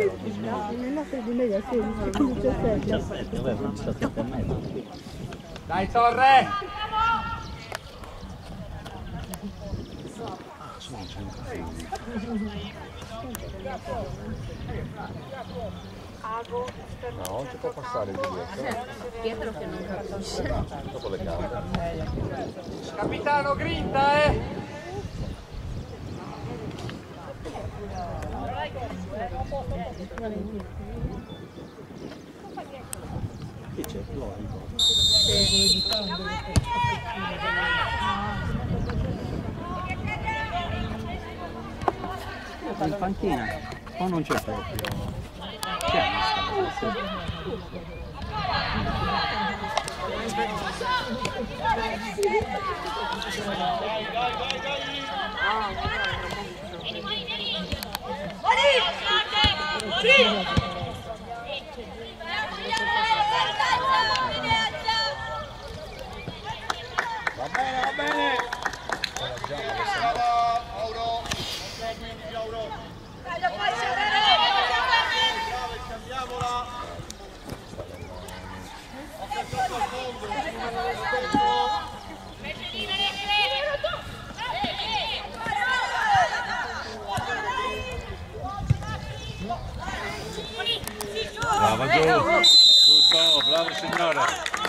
No, nel nostro di media 16, 17. 17, vabbè, 17 e mezzo. Dai Torre! Sono 100 figli. No, non si può passare il biglietto. Pietro che non capisce. Dopo le gambe. Capitano grinta, Chi c'è? Lorico. In panchina? O non c'è proprio? C'è una Va bene, va bene. Brava, Mauro. Quindi Mauro. Cambiamola. Occhio al fondo. Brava Gio, giusto, bravo signora.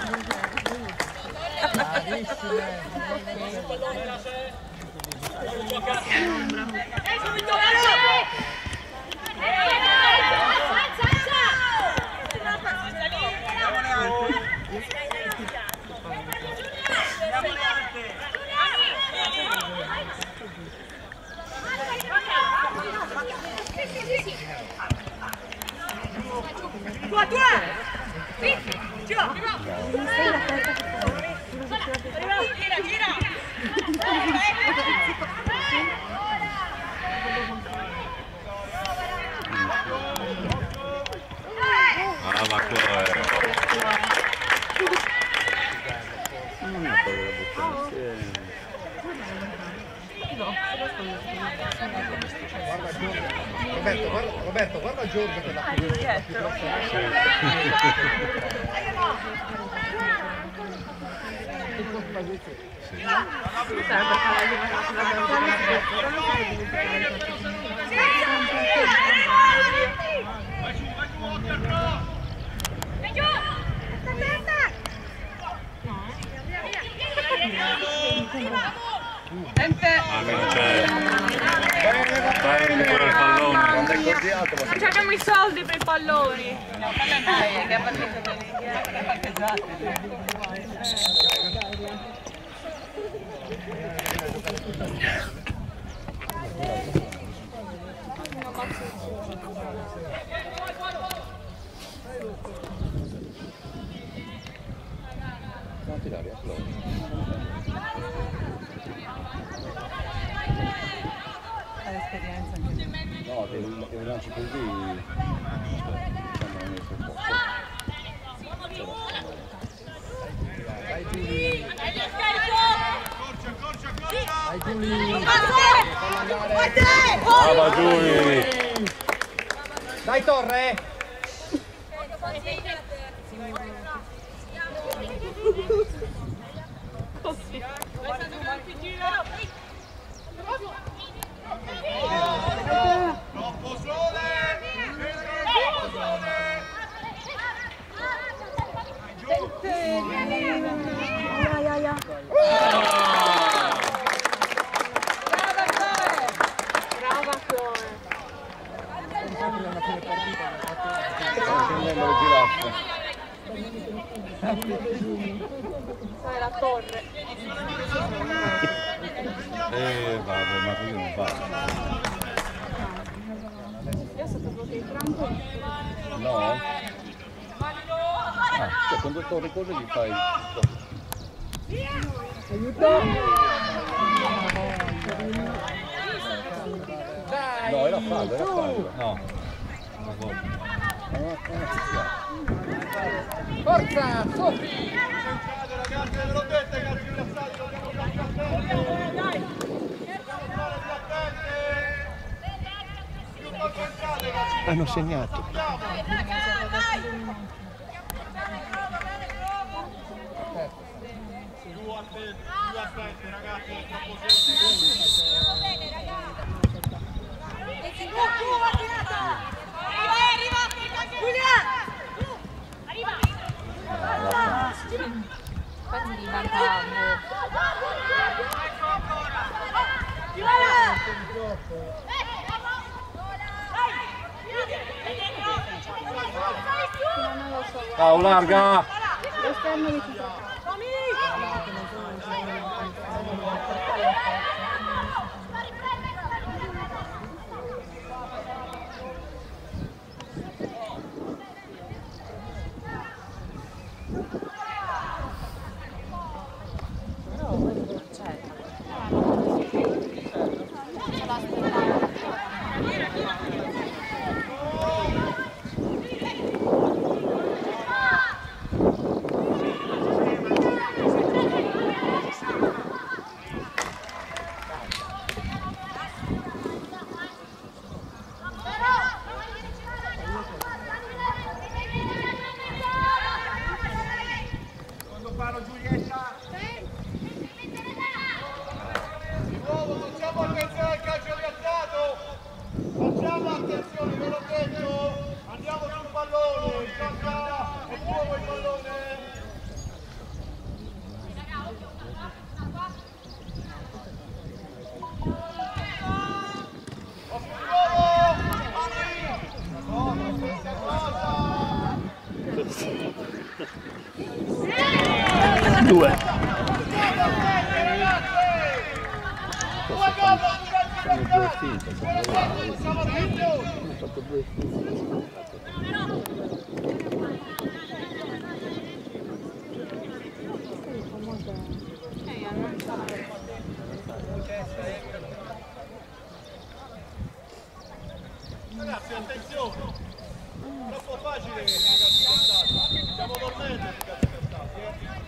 Brava Chloe. non è quello da buttare insieme. Roberto, guarda Giorgio che la più Non c'è. Dai ancora il pallone. Non abbiamo i soldi per i palloni. No, dai, che ha non ti dare a l'esperienza. no, che lanci così. Dai Giuli. Dai Giuli. Brava Giuli. Dai Torre! Troppo sole! Scendendo le giraffe. Sai la torre. Vabbè, ma così non va. Io sono proprio in franco. No? Cioè quando torni cose gli fai... Aiuto! No, era fallo. No. Non va. Forza! Sofi! Ragazzi, ve l'ho detto, ragazzi, rilassati, dobbiamo fare più attenti! Dobbiamo fare più attenti! Più concentrati! Hanno segnato. Più attenti ragazzi, è troppo semplice. Quasi di vantaggio. Ciao larga! L'esterno che ci fa. Ragazzi, attenzione! Troppo facile i calci cantati. Stiamo dormendo i calci cantati,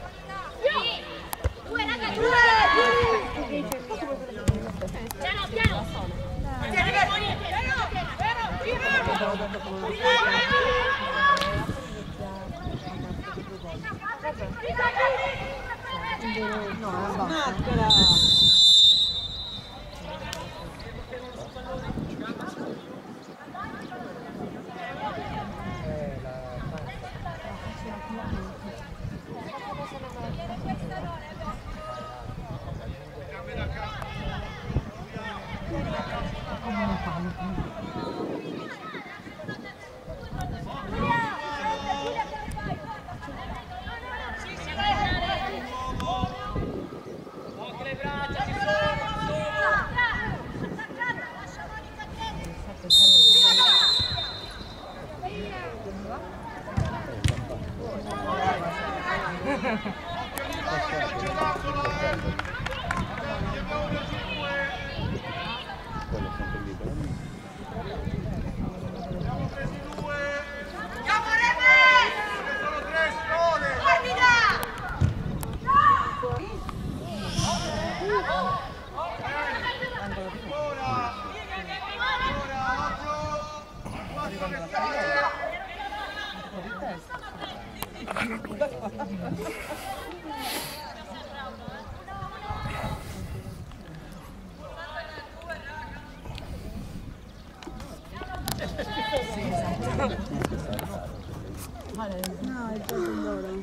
No, è già di loro.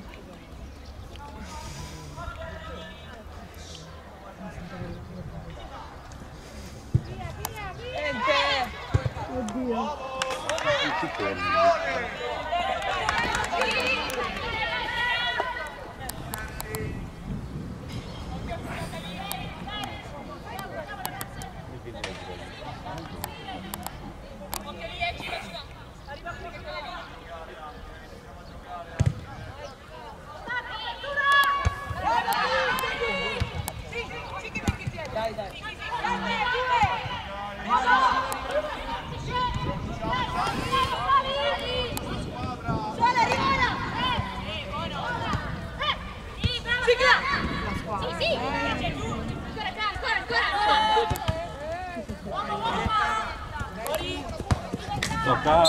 Oddio. Giorgia.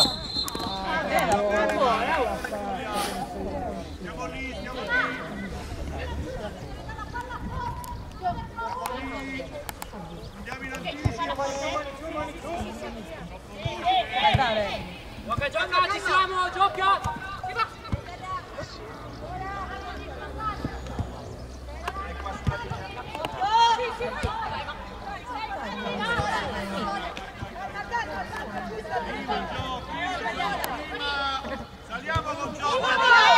Siamo lì. Andiamo in anticipo. Gioca, ci siamo, gioca! Saliamo con gioco.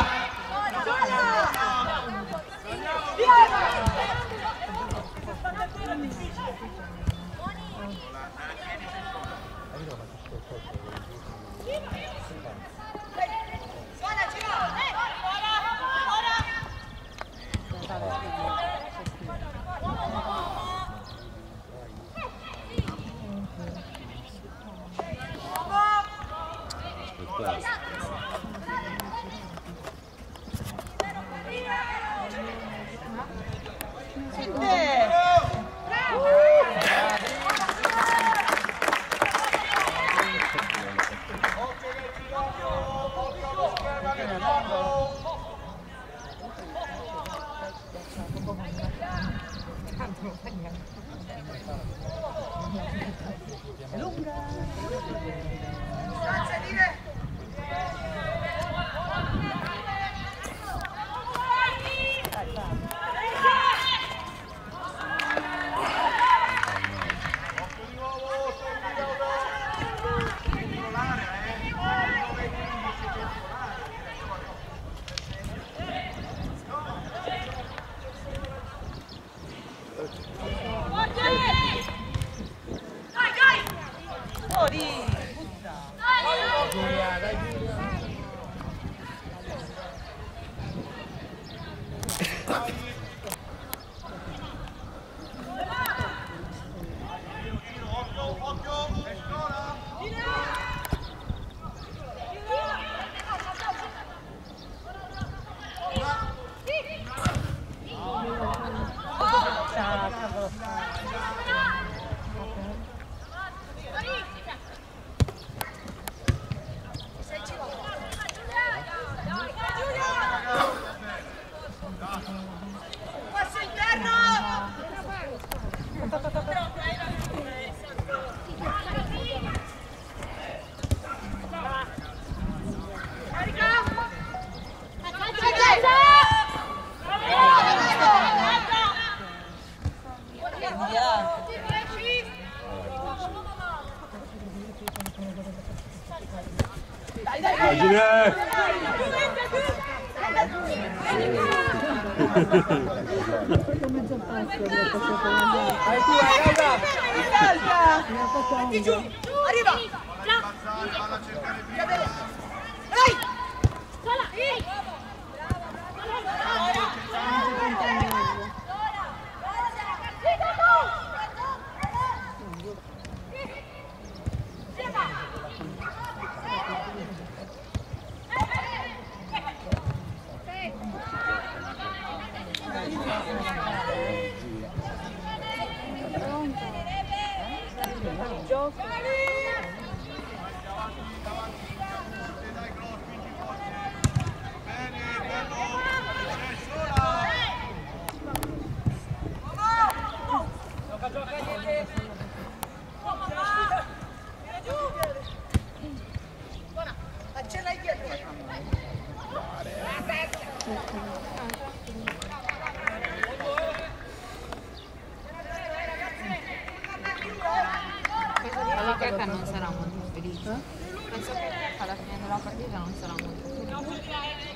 Che non sarà molto felice. Penso che alla fine della partita non sarà molto felice.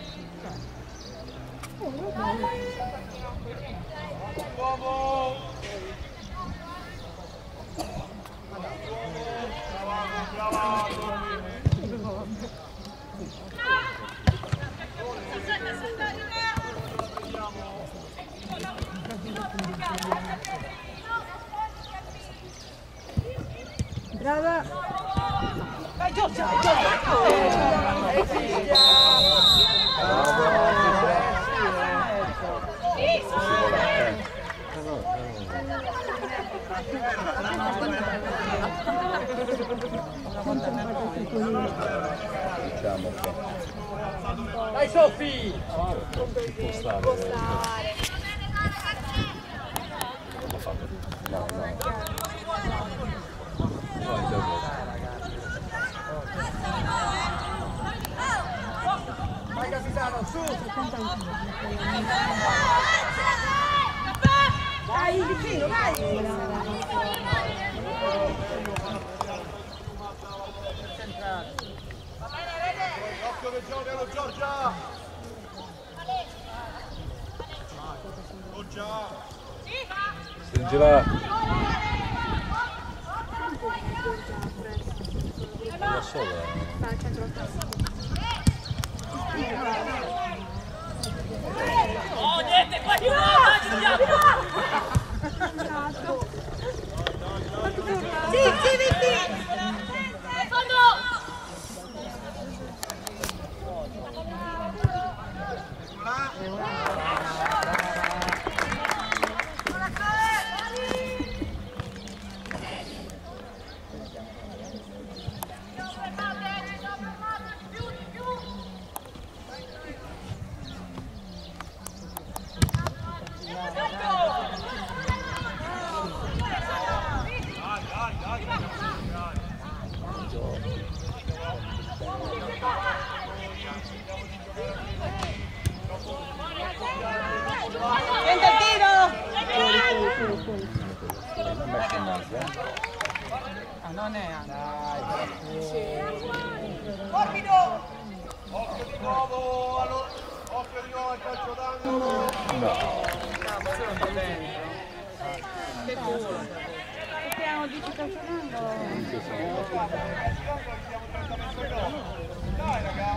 Brava! Vai Giorgia! Brava! Diciamo che... Dai Sofi! Ci può stare. Non l'ha fatto. No. Vai capitano, su! Dai, vicino, vai! Occhio che gioca lo Giorgia! Giorgia! Stringi là! Da sola. Oh, niente, qua di nuovo! Sì, Vitti! Fondo! Senta il tiro! Non è morbido! Occhio di nuovo al calcio d'angolo! No. Che culo. Perché dici calcio d'angolo? Dai raga!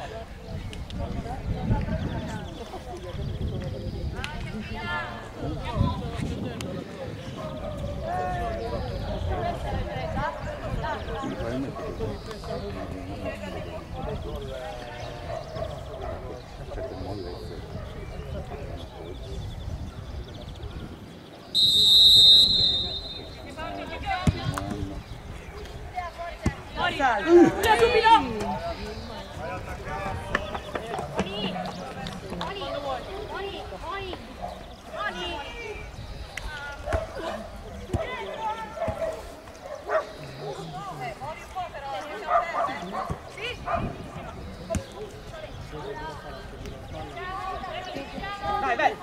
Vai, vai!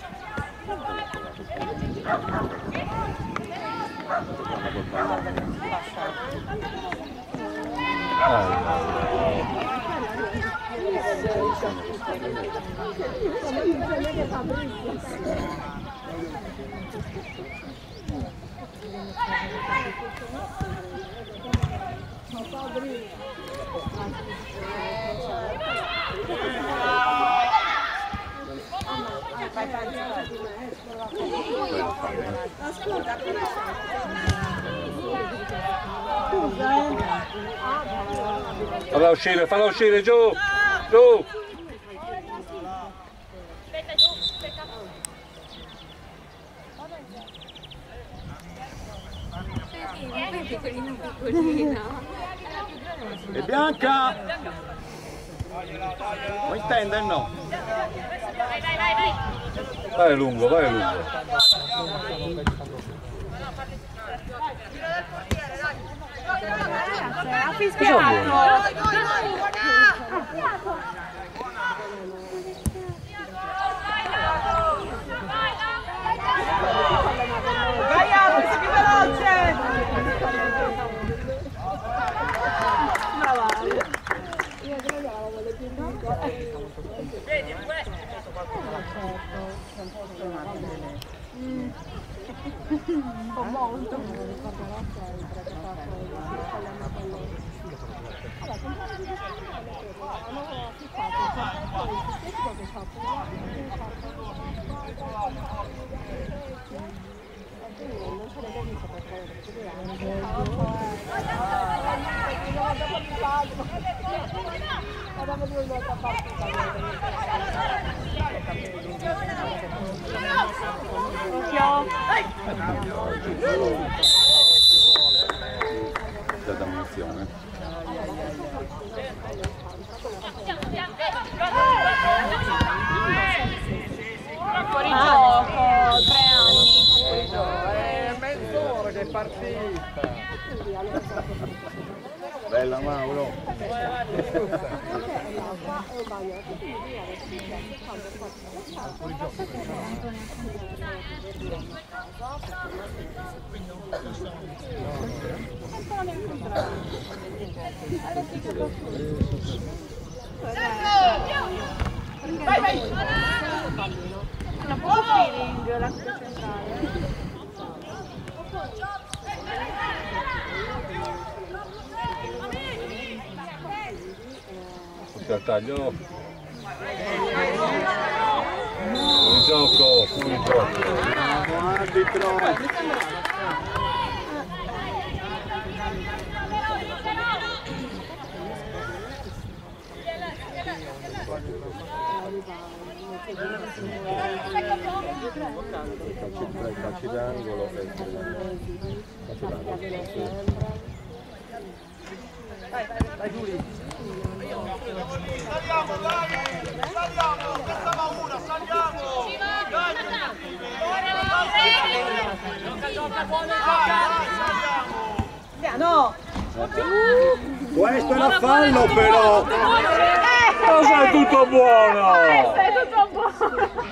Falla uscire, giù! Giù! E Bianca! Vuoi intende o no? Vai lungo, vai lungo. Ha fischiato! Vai Aldo, sei più veloce! Brava! Io sbagliavo, volevo dire Vedi, questo! un po' molto. Me lo ricorderò che avrebbe fatto hanno fissato il non sarebbe visto finita da munizione. Fuori gioco, 3 anni. Mezz'ora che è partita. Bella Mauro! Vai, vai! Una poco feeling la centrale. Al taglio. Fuori gioco, fuori gioco. Arbitro! Calci d'angolo e Dai Giuli. Saliamo, dai! Saliamo! Questa una, saliamo! Dai! Gioca, buono, Saliamo! No! questo era fallo però! Cosa è tutto buono? È tutto buono!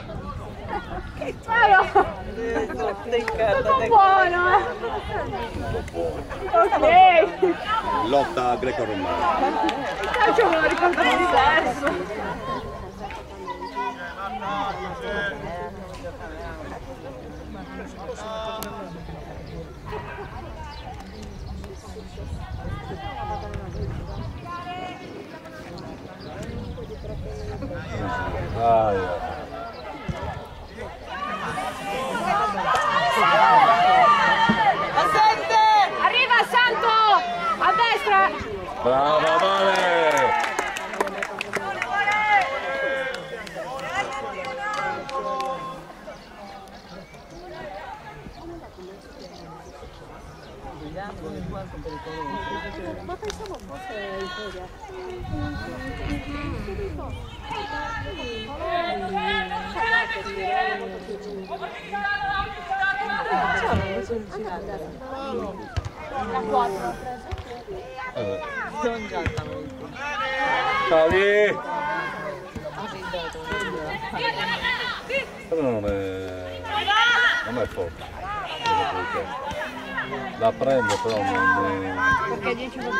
Tutto buono! Ok! Lotta greco-romana. Calcio me lo ricordavo diverso! Dai. Arriva Santo! A destra! Brava Vale! Ma pensavo fosse in serie. La 4. Ciao lì! Però non è forte. La prendo però non Perché 10 minuti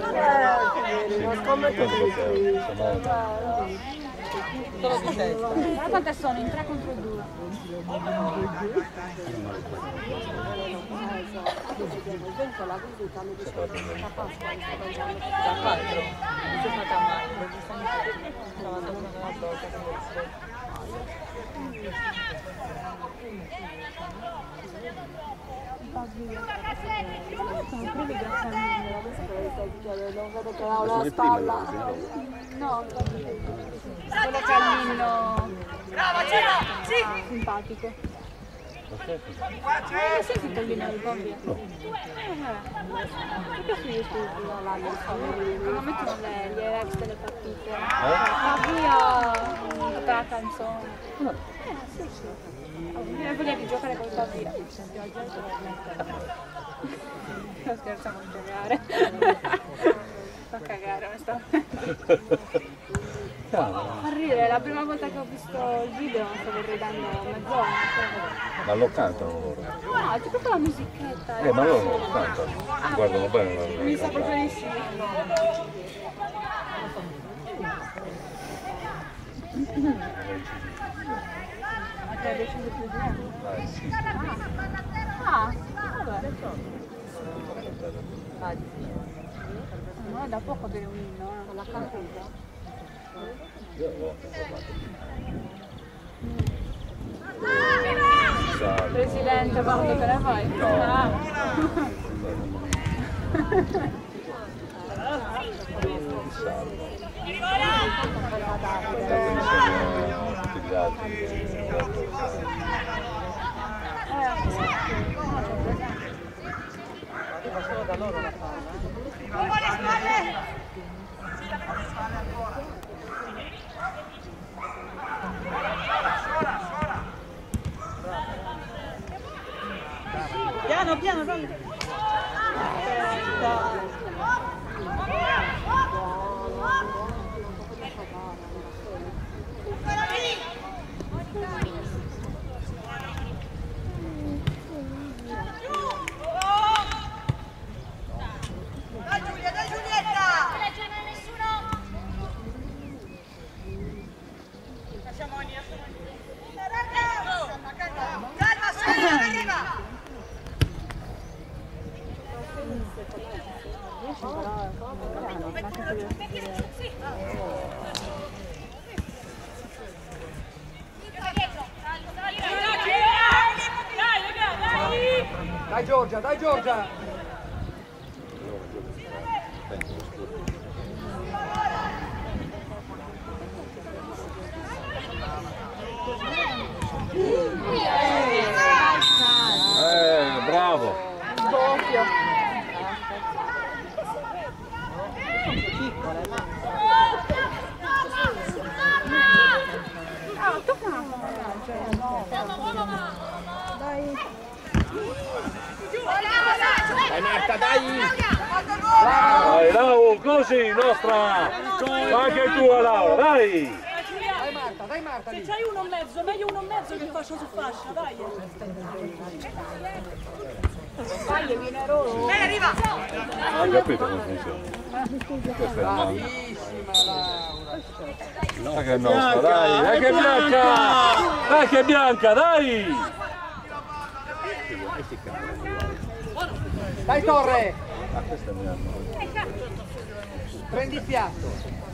Solo di testa. Ma quante sono? In 3 contro 2. La visita mi dice che Pasqua mi sta mangiando Da 4, non si è fatta mai, non si sta trovando una nuova volta non vedo che ha una spalla. No, quello che ha il ninno simpatico. Sentito il ninno del bambino? Perché su YouTube non mettono gli rex delle partite? Ma via tutta la canzone. Sì, sì. Viene voglia di giocare con la via. Senti, oggi non devo mettere. Non scherziamo a giocare. Fa cagare onestamente. Fa ridere, la prima volta che ho visto il video stavo ridendo mezz'ora. Ma lo cantano loro? No, c'è proprio la musichetta. Ma loro non lo cantano. Guardano bene. Mi sa proprio di sì. Ma che è più di me? Ah, vabbè. Non è da poco avere un inno, la cantata. Presidente, quando te ne vai? No. arriva solo da loro la palla. Piano, piano, dai. Dai Giulietta! Lasciamo Ania. Calma, Sonia, arriva! Dai Giorgia, dai Giorgia! Bravo! Dai Marta, dai! Dai Lau, così, nostra! Anche tu Laura, dai! Dai Marta Se lì! c'hai uno e mezzo, meglio uno e mezzo che fascia su fascia, dai! Vai, viene Rolo. Arriva! Hai capito come funziona? Questa è una... Bravissima Laura! Dai che è nostra, dai! Dai che è bianca! Dai che è bianca, dai! Dai Torre! Ah, questa è mia. Prendi il piatto!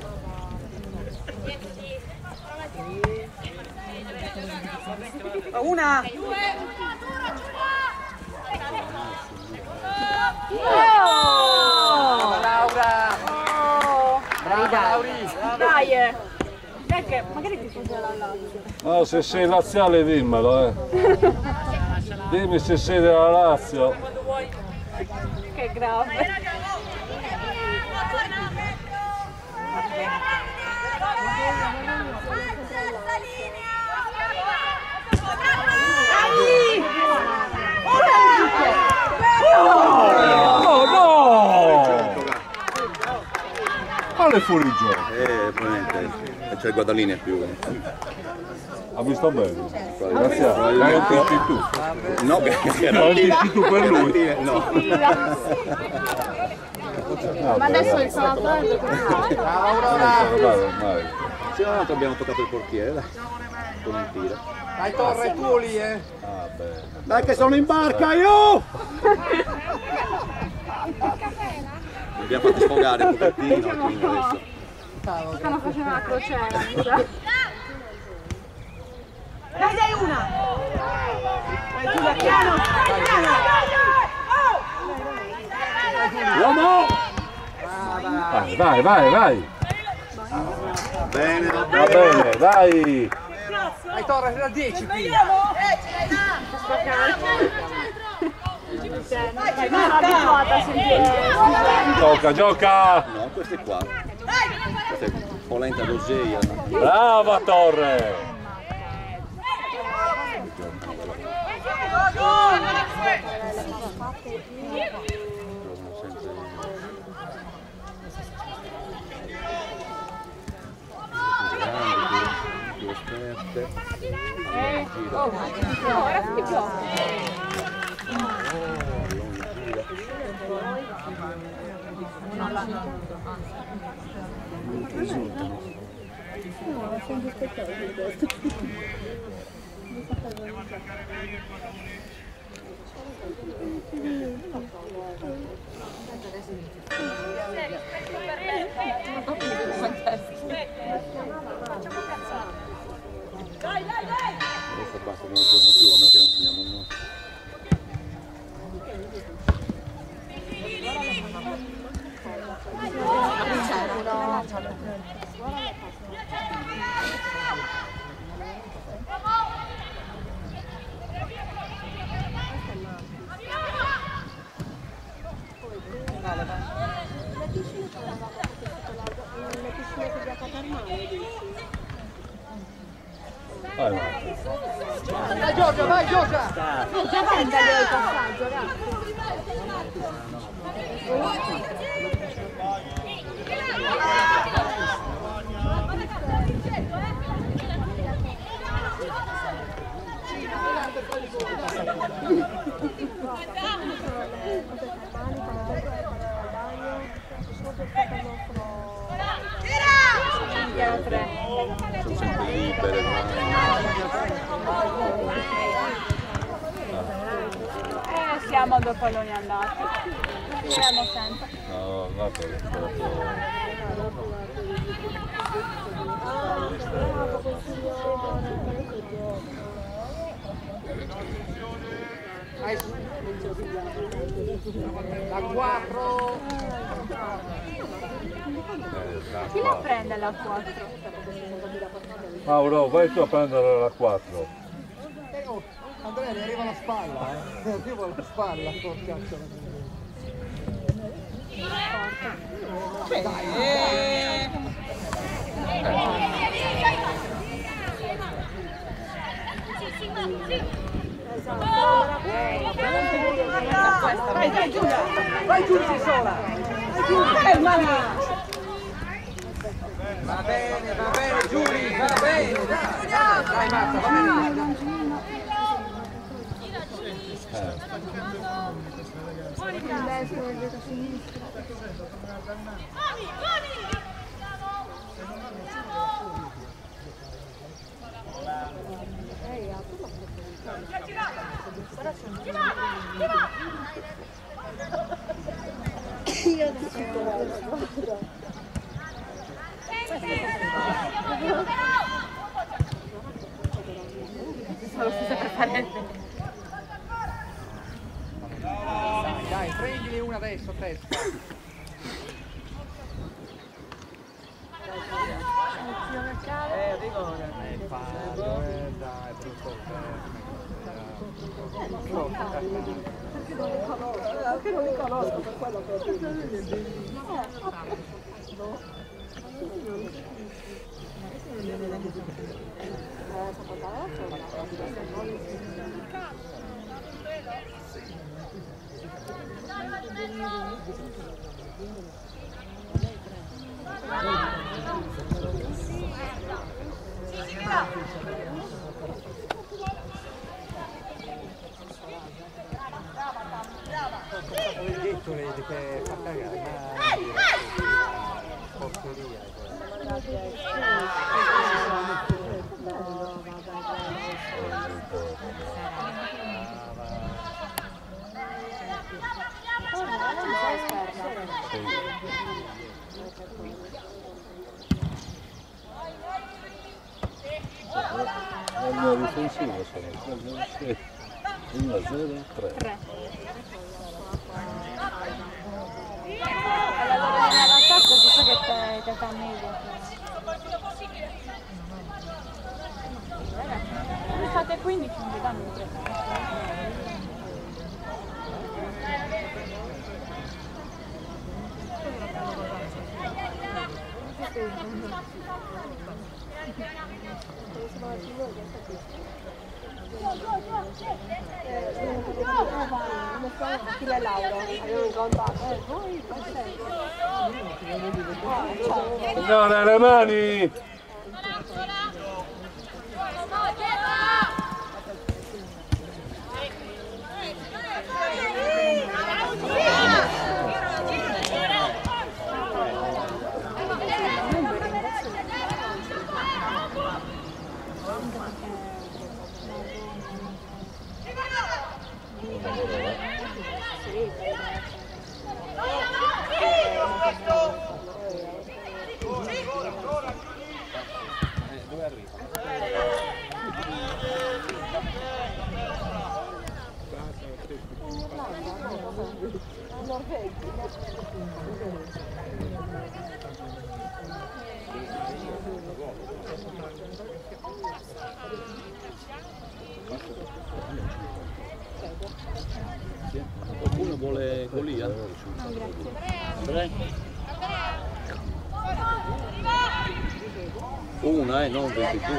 Una! Brava Laura! Brava Lauri! Dai, dai che magari ti fai la Lazio. No, se sei laziale dimmelo, Dimmi se sei della Lazio. Che grave. Oh no! Quale fuori gioco? Probabilmente c'è il guadaline più. Ha visto bene? Grazie. L'hai intisti tu? No, L'hai intisti tu per lui? No. Ma adesso il salato Brava Aurora! Sì, abbiamo toccato il portiere, dai. Con un tiro. Dai Torre, tu lì Ah, bene. Dai che sono in barca io! Mi abbiamo fatti sfogare un pochettino, quindi adesso. stanno facendo una crociera. Dai una! Dai Giulia, piano! Uomo! Vai! Bene, va Va bene, dai! Dai Torre, da 10 qui! Dai, non sono abituata a sentire. Gioca! No, queste qua. Questa è un po' lenta d'oseia. Brava Torre! Più esperte. Ora che gioca. Adesso basta che non giorno più, a meno che non finiamo noi. Vai, Vai Giorgia, vai Giorgia! Già prendere il passaggio, ragazzi. Sono sempre libere, Siamo due palloni andati. Finiremo sempre. no, guarda che è La 4! Chi la prende la 4? Mauro, vai tu a prendere la 4. Andrea, mi arriva la spalla, Mi arriva la spalla, porca cazzo. Vai Giulia! Vai Giulia sola! Fermala! Va bene Giulia, va bene, dai Marta, va bene. Dai, prendili una adesso, testa. Dai, perché non li conosco, per quello che ho detto che fa cagare, porcheria. La mia difensiva sono 1, 0, 3. Allora nell'attacco si sa che sta meglio. Fate 15 non vi danno 3. Stile Lauro, avevo incontrato. Signore, le mani! Dove arriva? Qualcuno vuole Golia? No, grazie. Tre? una e non 22.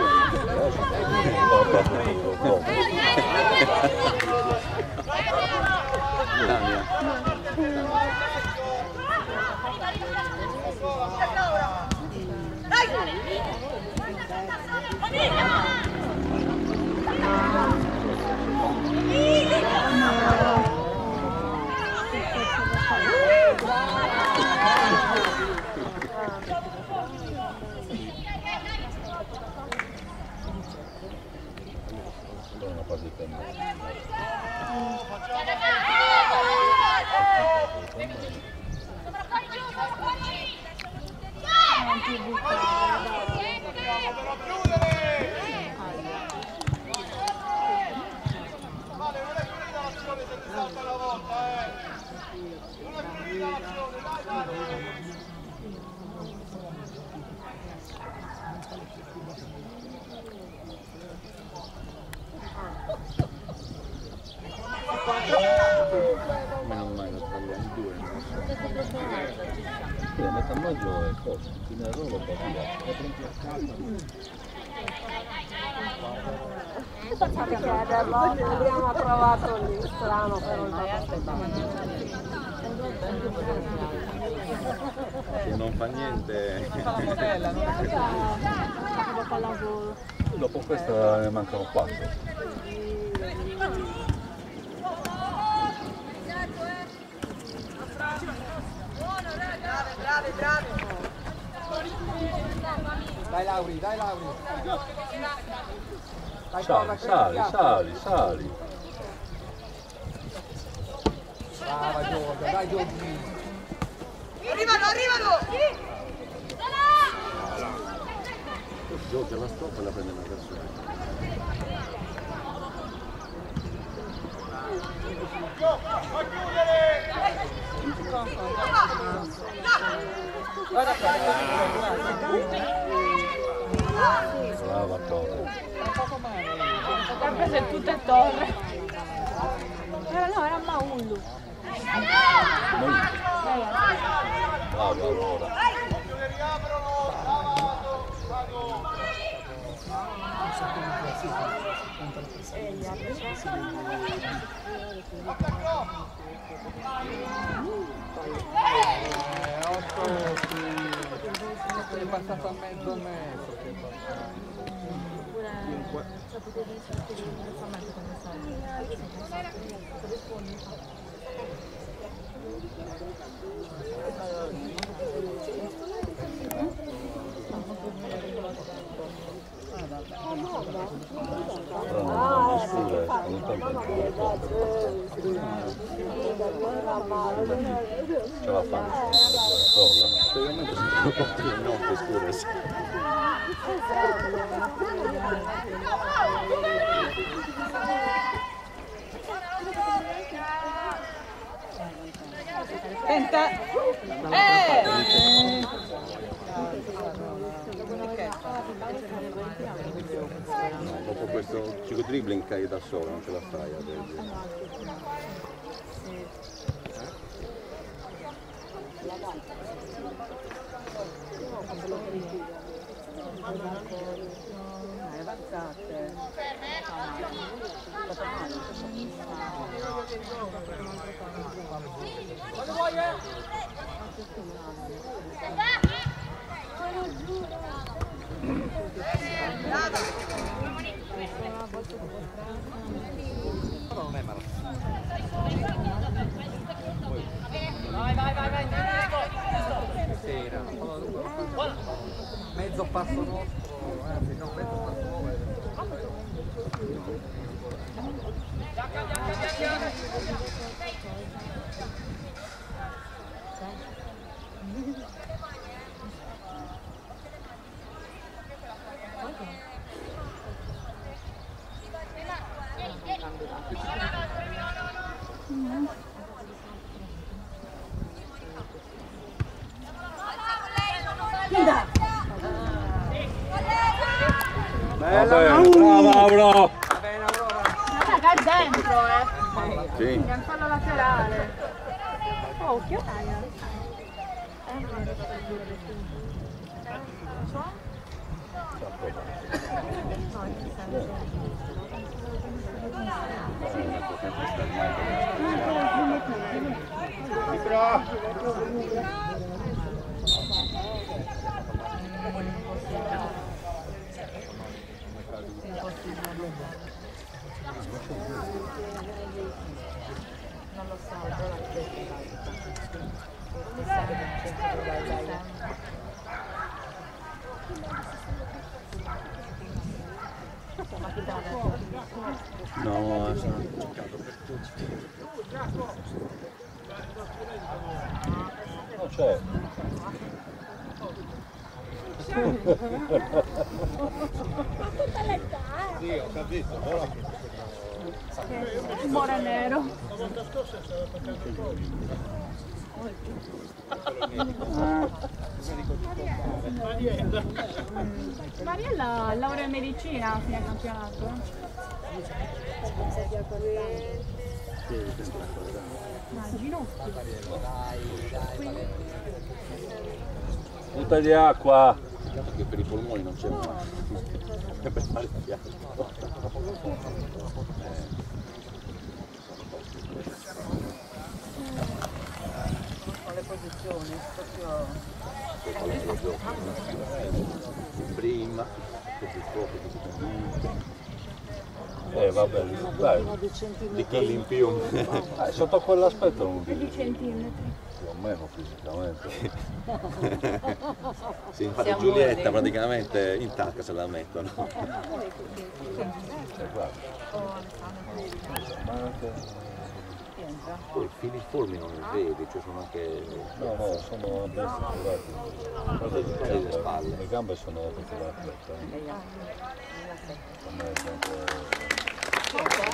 Meno male, ho sbagliato in due. Sì, a metà maggio è cosa? Fino a Roma poi Facciamo chiederlo, abbiamo trovato lì, strano però il Che non fa niente. Dopo questa ne mancano 4. Bravi. Dai Lauri, dai Lauri. Dai, Sali. Brava Giorgia, dai Giorgi. Arrivano! Giorgia la stoppa e la prende una persona. Brava Torre. Ha preso tutte e torre. No, era Maullu. Bravo allora. È passato a mezzo metro. Ce la fanno. Speriamo si porti le notte scure. Tenta! Dopo questo ciclo dribbling cai da solo, non ce la fai a vedere. Vai. Sera. Mezzo passo nostro, anzi no, mezzo passo nuovo. Brava Auro! Da dentro, Sì. in fallo laterale. Occhio. Non lo so, però No, sono cercato per tutti. Non c'è. Sì, ho capito, però. Umore nero. La volta scorsa è stato attaccato Mariella laurea in medicina a fine campionato. Immagino. Butta di acqua. Peccato che per i polmoni non c'è una. Per fare il fiato. con le posizioni, proprio... Prima, così poco, Vabbè, dai. di chi in più. Sotto quell'aspetto non Più di centimetri. più o meno fisicamente. Sì, infatti Giulietta praticamente in tasca se la mettono. Poi i filiformi non li vedi, cioè sono anche No, sono abbastanza alle spalle. Le gambe sono pettinate. A me è sempre...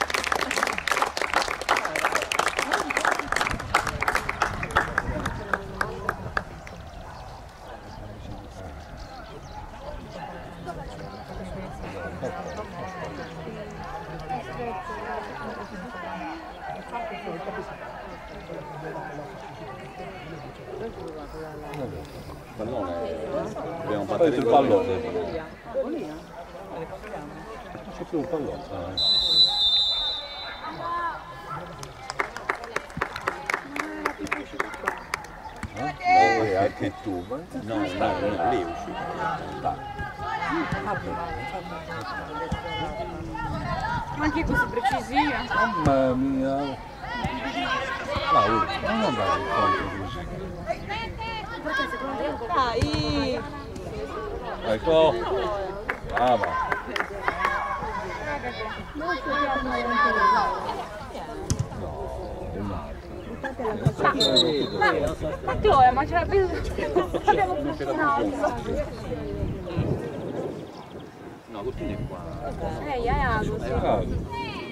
pallone, dobbiamo Fai battere il pallone. C'è più un pallone. Anche tu. No, lì è uscito. Ma anche così precisia. Mamma mia. Non andare incontro così. Dai! Ecco. Brava. Ma Chloe, ma c'era più... Abbiamo funzionato. No, Agostino è qua. Ehi, hai Agostino.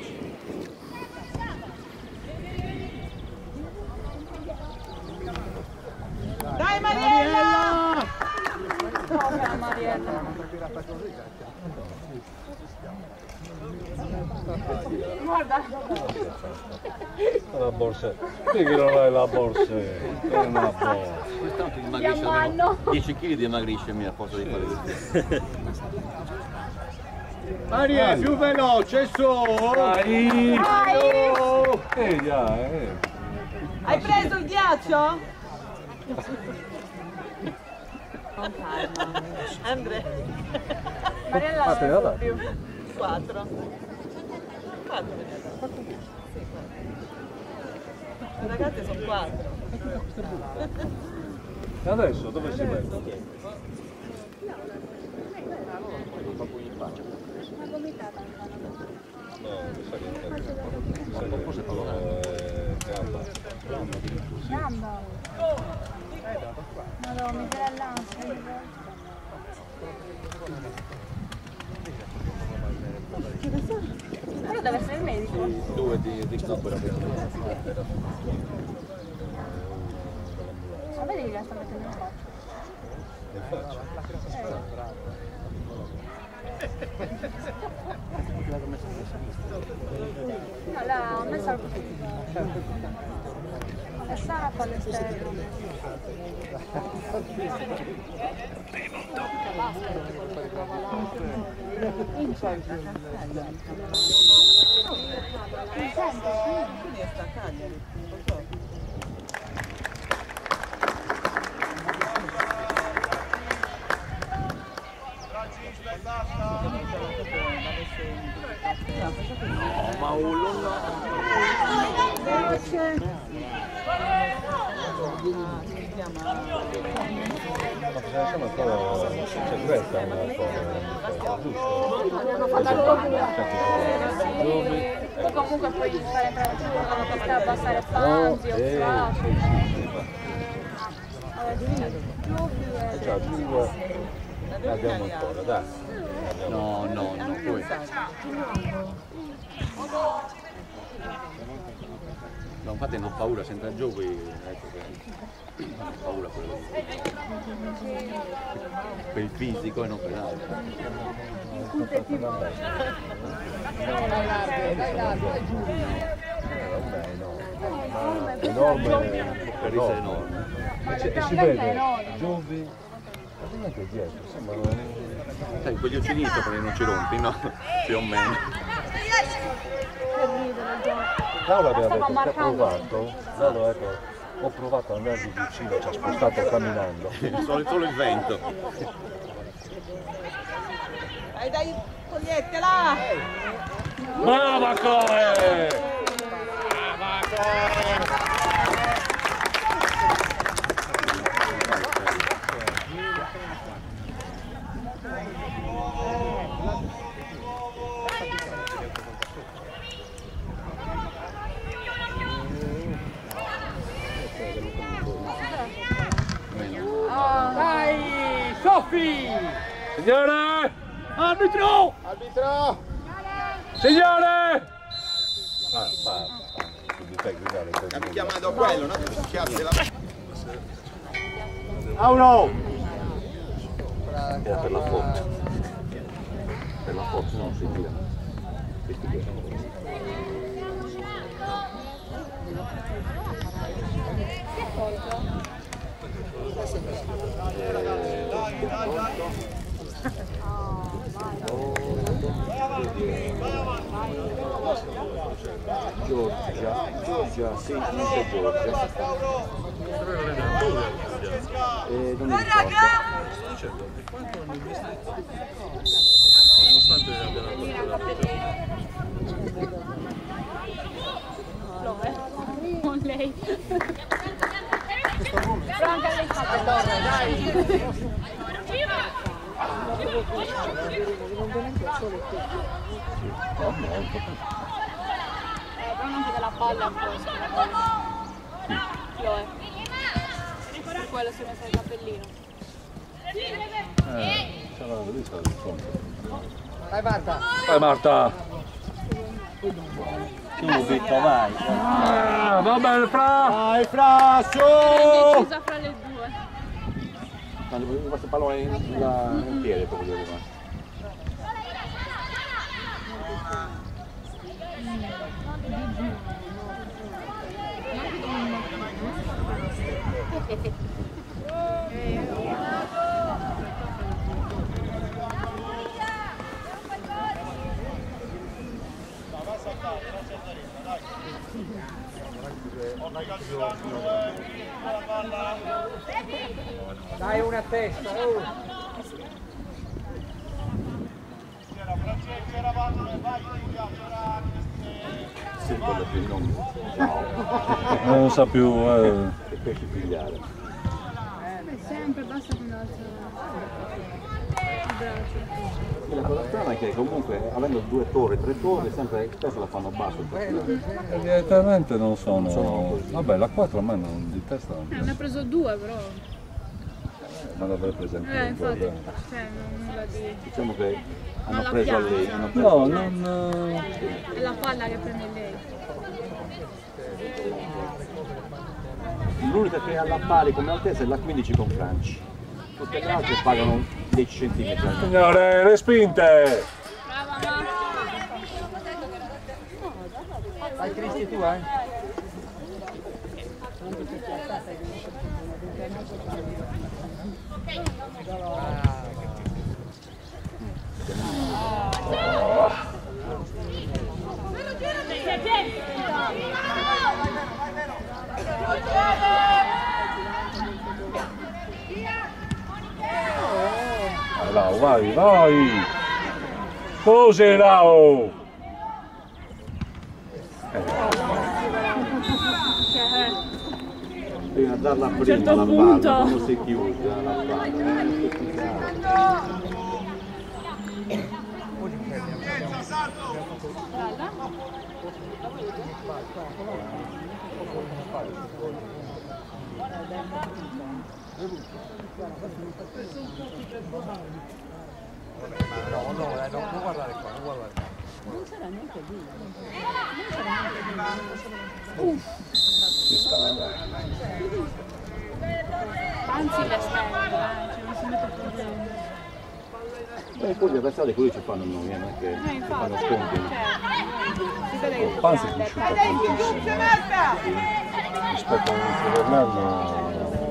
Dai Mariella! Povera Mariella. Guarda. La borsa. Sì che non hai la borsa. È una borsa. Quest'anno dimagrisce almeno 10 kg dimagrisce mia a posto di fare così. Maria, più veloce, su! Dai! Già, Hai preso il ghiaccio? Con calma. Andrea. Mariella non te è più. 4. 4 le ragazze sono 4. E adesso dove si mette? No, mi sa che forse gamba. Gamba. Madonna, mi tira l'ansia. Quello deve essere il medico. 2 di recupero. Ma vedi che la sta mettendo in faccia? No, l'ha messa al è sana con l'esterno. Poi comunque puoi fare per abbassare Fanzi o Flash. Ciao, abbiamo ancora, dai. No, poi. No, infatti non ho paura, se entra giù poi ecco che non ho paura quello per il fisico e non per altro. Enorme, Per è enorme. e si vede, Giovi, praticamente dietro, sembra Sai, quegli ocellini per i rinoceronti, no? Più o meno. Laura aveva detto che ha provato, Laura ecco, ho provato ad andare vicino, ci ha spostato camminando. Solo il vento. Dai, cogliettela! Brava Coe! Dai, Sofi! Signore! Arbitro! Arbitro! Signore! Abbiamo chiamato quello, no? A uno! Per la foto. Per la foto non si gira. Giorgia, sì, anche Giorgia. Non mi ricordo. Nonostante abbiano Con lei. Franca lei fa dai. Però non vede la palla apposta. Lo è. Per quello si è messo il cappellino. c'era la lista del fondo. Vai Marta! Vai Marta! Subito, vai! Ah, va bene Fra! Vai Fra, su! È decisa fra le due. Quando questo pallone in piede proprio arrivare. Dai una a testa! Si ricorda più il nome. Non sa più. E pesci pigliare. Sempre, basta con l'altro braccio. La cosa strana è che comunque avendo 2 torri, 3 torri, sempre spesso la fanno basso. Evidentemente non sono. Vabbè, la 4 a me non, di testa non Ne ha preso 2 però. non l'avrei presente. Infatti, guarda. cioè nulla di... Diciamo che Non hanno la preso a piazza. lei. Hanno preso No, a lei. non. È la palla che prende lei. L'unica che è alla pari come altezza è la 15 con Franci. Tutte le altre pagano 10 cm. Signore, respinte! Brava Marta! Vai Cristi tu, Lao, vai, vai! Cos'è Lao? Bisogna darla prima certo la punto. palla, quando si chiude la palla. No, non guardare qua, non guardare qua. Non c'era neanche lì. Ci sta, dai. Anzi l'esterno, ci non si mette problemi. Poi gli avversari così ci fanno noi, non è che ci fanno sconti. Si vede che Il Panzi è cresciuto tantissimo. Rispetto all'inizio dell'anno.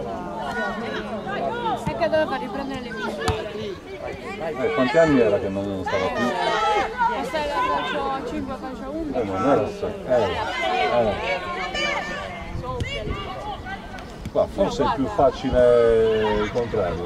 è che doveva riprendere le misure. Quanti anni era che non stava più? E se la faccio 5, faccio 11. Non era 6. Qua forse è più facile il contrario.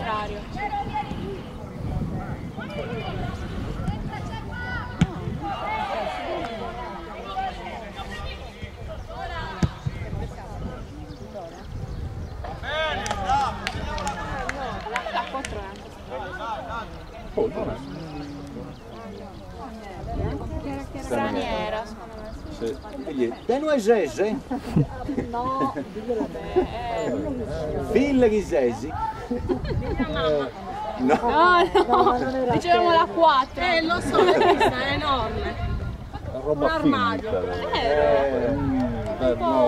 Da 4 anni. Oh, non è. Straniera, secondo me. Sì. Quindi, te non è Zese? No, Fille di Zesi? No. no, dicevamo la 4. Lo so, l'ho vista, è enorme. È roba armadio. finta.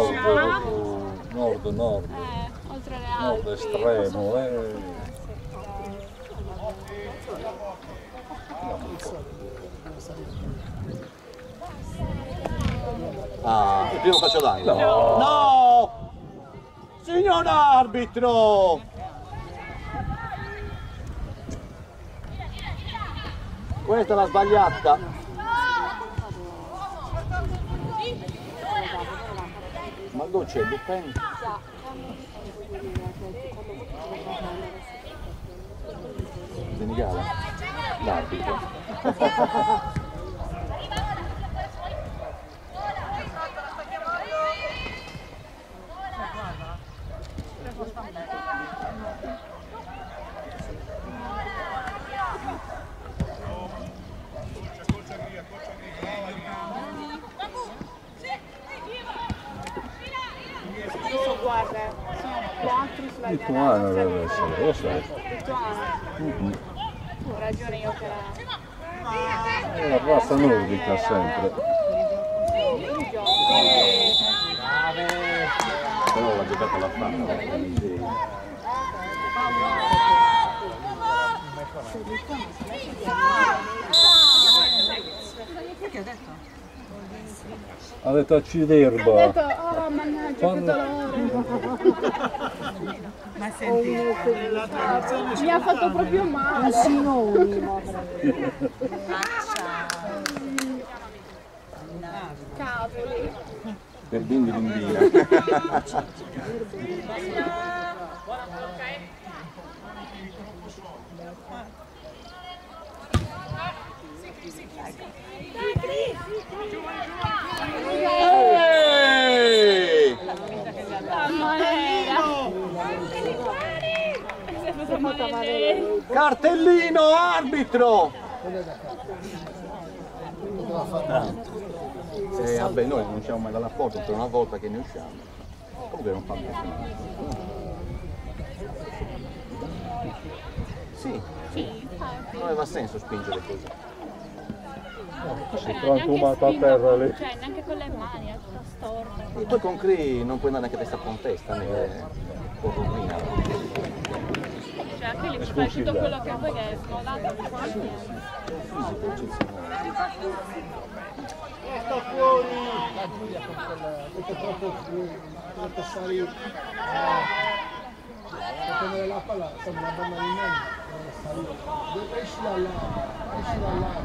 Nord. Oltre le Nord Alpi. estremo. Ah, il primo calcio d'angolo. No. No! Signor arbitro! Questa è la sbagliata. Ma dove c'è Lupin? Senegale? L'arbitro. Guarda, sono 4 sulla Lituano deve essere, lo sai. Ho ragione io che la... È la razza nordica sempre. Però la giocata l'ha fatta. Che ha detto? Ha detto acciderba. Ho detto, oh mannaggia, che dolore. Ma senti, Mi ha fatto proprio male. Cavoli. Per bindi l'invia. Cartellino arbitro! Vabbè, noi non usciamo mai dalla porta per una volta che ne usciamo. Comunque non fa niente. Sì, non aveva senso spingere così. Si è frantumata a terra lì. Cioè, neanche con le mani, è tutta storta. E poi con Cri non puoi andare neanche testa con testa, né con rovina. Cioè, anche lì fai tutto quello che vuoi che è smolato, non fa niente. Fisico eccezionale. Sta fuori! Questo è troppo salire. Per prendere la palla, siamo una banda di mani. Esci da là.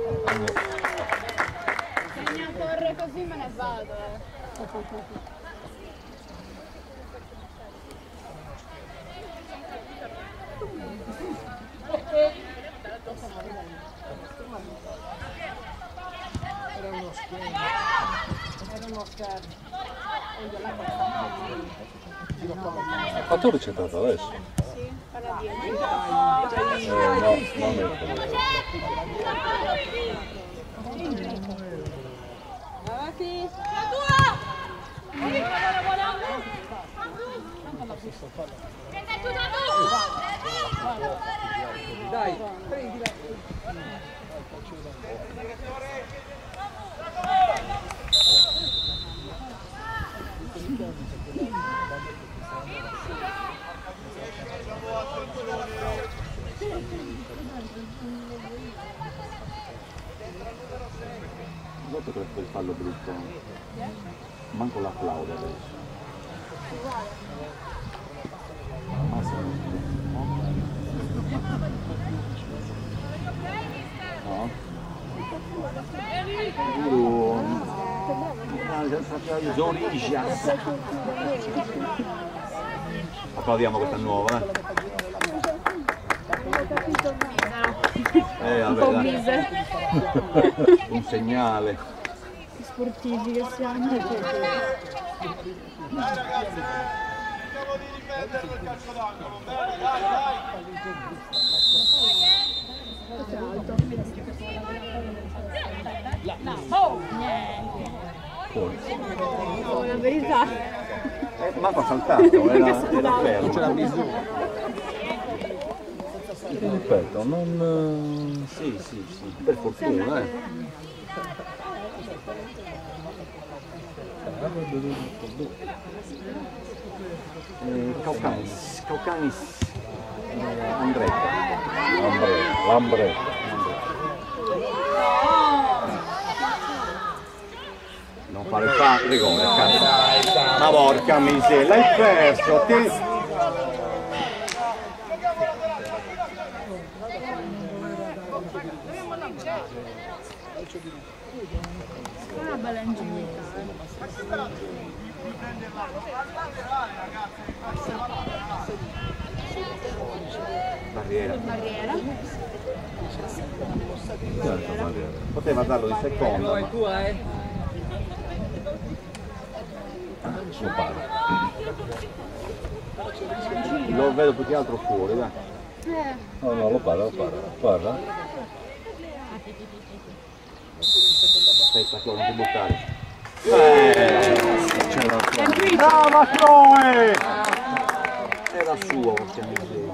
Se mi corre così me ne vado. Ma tu l'hai centrato adesso? Sì, parla di No, non è quello. Avanti! La tua! Dai, prendila. Dopo quel fallo brutto, manco l'applaude adesso. No? Applaudiamo questa nuova, un po' miser. Un segnale. Sportivi che siamo. Dai ragazzi, cerchiamo di ripeterlo il calcio d'angolo, bene, dai, Oh, la verità. Ma ha saltato, era fermo. C'è la misura. Ripeto, non... Sì, per fortuna, Caucanis, Andretta. Lambretta. Non fare rigore, cazzo. Ma porca miseria, l'hai perso, te... Una bella ingenuità. Barriera. Barriera. Poteva darlo di secondo, ma... tua, Suo padre. Lo vedo più che altro fuori, dai. No, lo para. Guarda. Aspetta, che non ti buttare. C'è la sua. Brava Chloe! Era suo, porca miseria.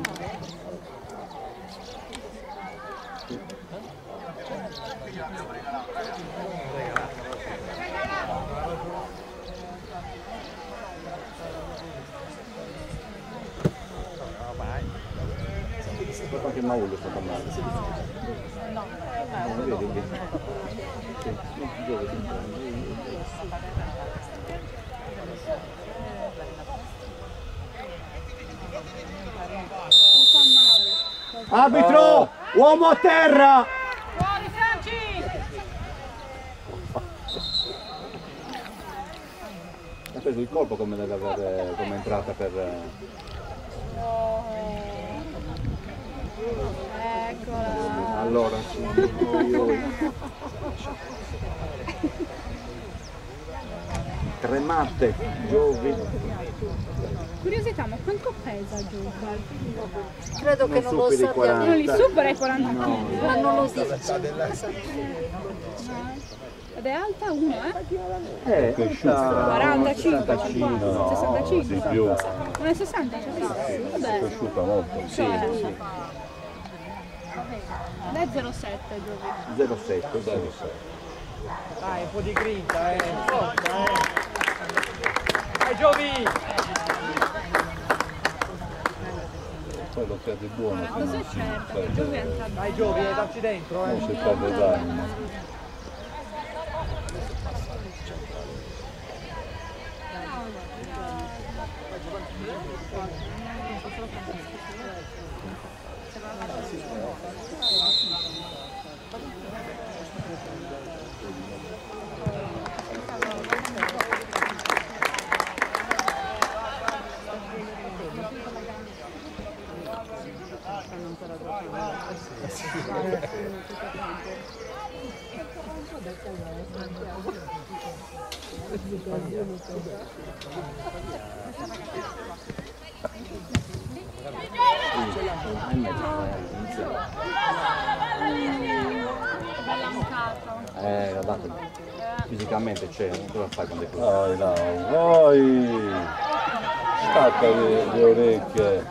Anche Maullo è stato male. No, vedi che... Arbitro! Uomo a terra! Fuori Franci! Ha preso il colpo come deve avere come entrata per... Eccola. Allora sì. Tremate, Giovi. Curiosità, ma quanto pesa Giovanni? Credo che non lo sappia. Non li supera i 40 kg. Ma non lo dice. Ed è alta 1, Cresciuta. 45, no, 65. di più. 1,60 c'è È vabbè. cresciuta molto. Sì, sì. Ed è 0,7 Giovanni. 07. Dai, un po' di grinta, forza, Dai Giovi! Quello che ha di buono. Ma cos'è certo? Giovanni entra Dai Giovi, dacci dentro, Non si perde d'anima. e mezzo. Bella mucata. Guardate, fisicamente c'è, non cosa fai quando è così? Dai, dai, stacca le orecchie.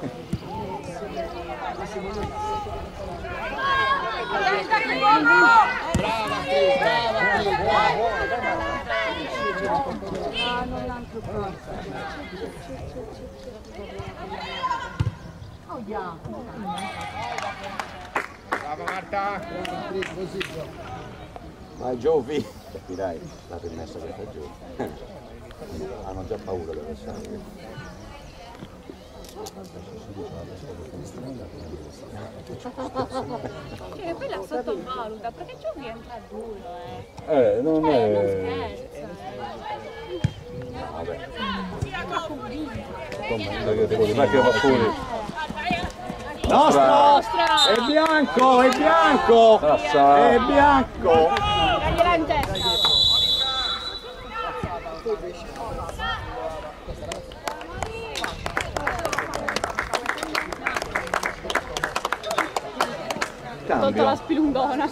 Brava Marta! Vai Giovi! Capirai la permessa questa Giovi. Hanno già paura le avversarie. Cioè, poi la sottovaluta, perché Giovi entra duro, Non non è... scherza. Vabbè. Ma che va fuori? Nostra! È bianco! È bianco! Passa. È bianco! Tagliela in testa. Tolto la spilungona.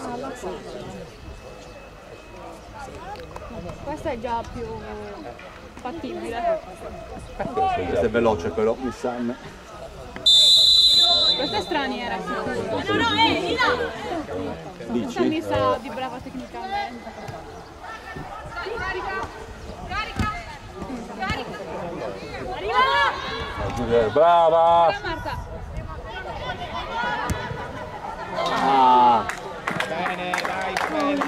Questa è già più fattibile. Questo è veloce però, mi sa. Questa è straniera, sicuro. Dici? Mi sa di brava tecnicamente. Brava! Marta. Ah! Bene, dai, bene!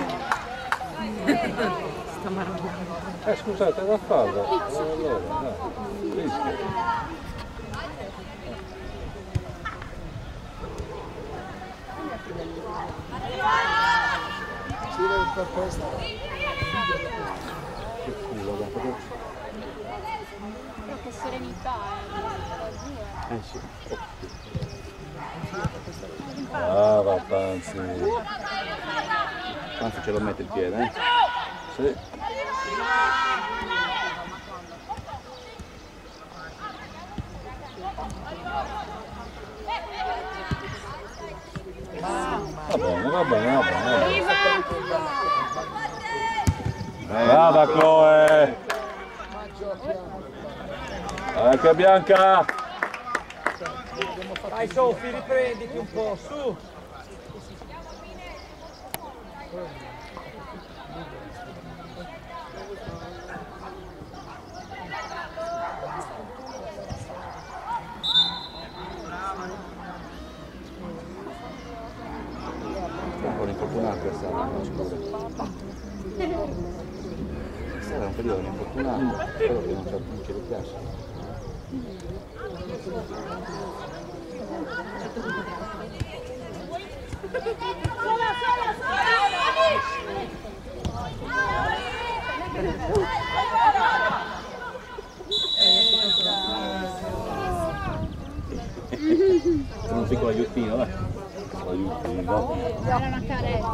Scusate, da farlo. Allora, dai, rischia. Sì, deve far questo. Che culo, guarda. Che serenità, Sì. Brava, Panzi. Anzi ce lo mette il piede, eh? Sì. Va bene, va bene, va bene. Brava Chloe! Anche Bianca! Vai Sofì, riprenditi un po', su! Un po' infortunato quest'anno, no, scusa. Quest'anno è un periodo infortunato, spero che non ci ripiace. Un piccolo aiutino, dai. Aiutino. era una carezza.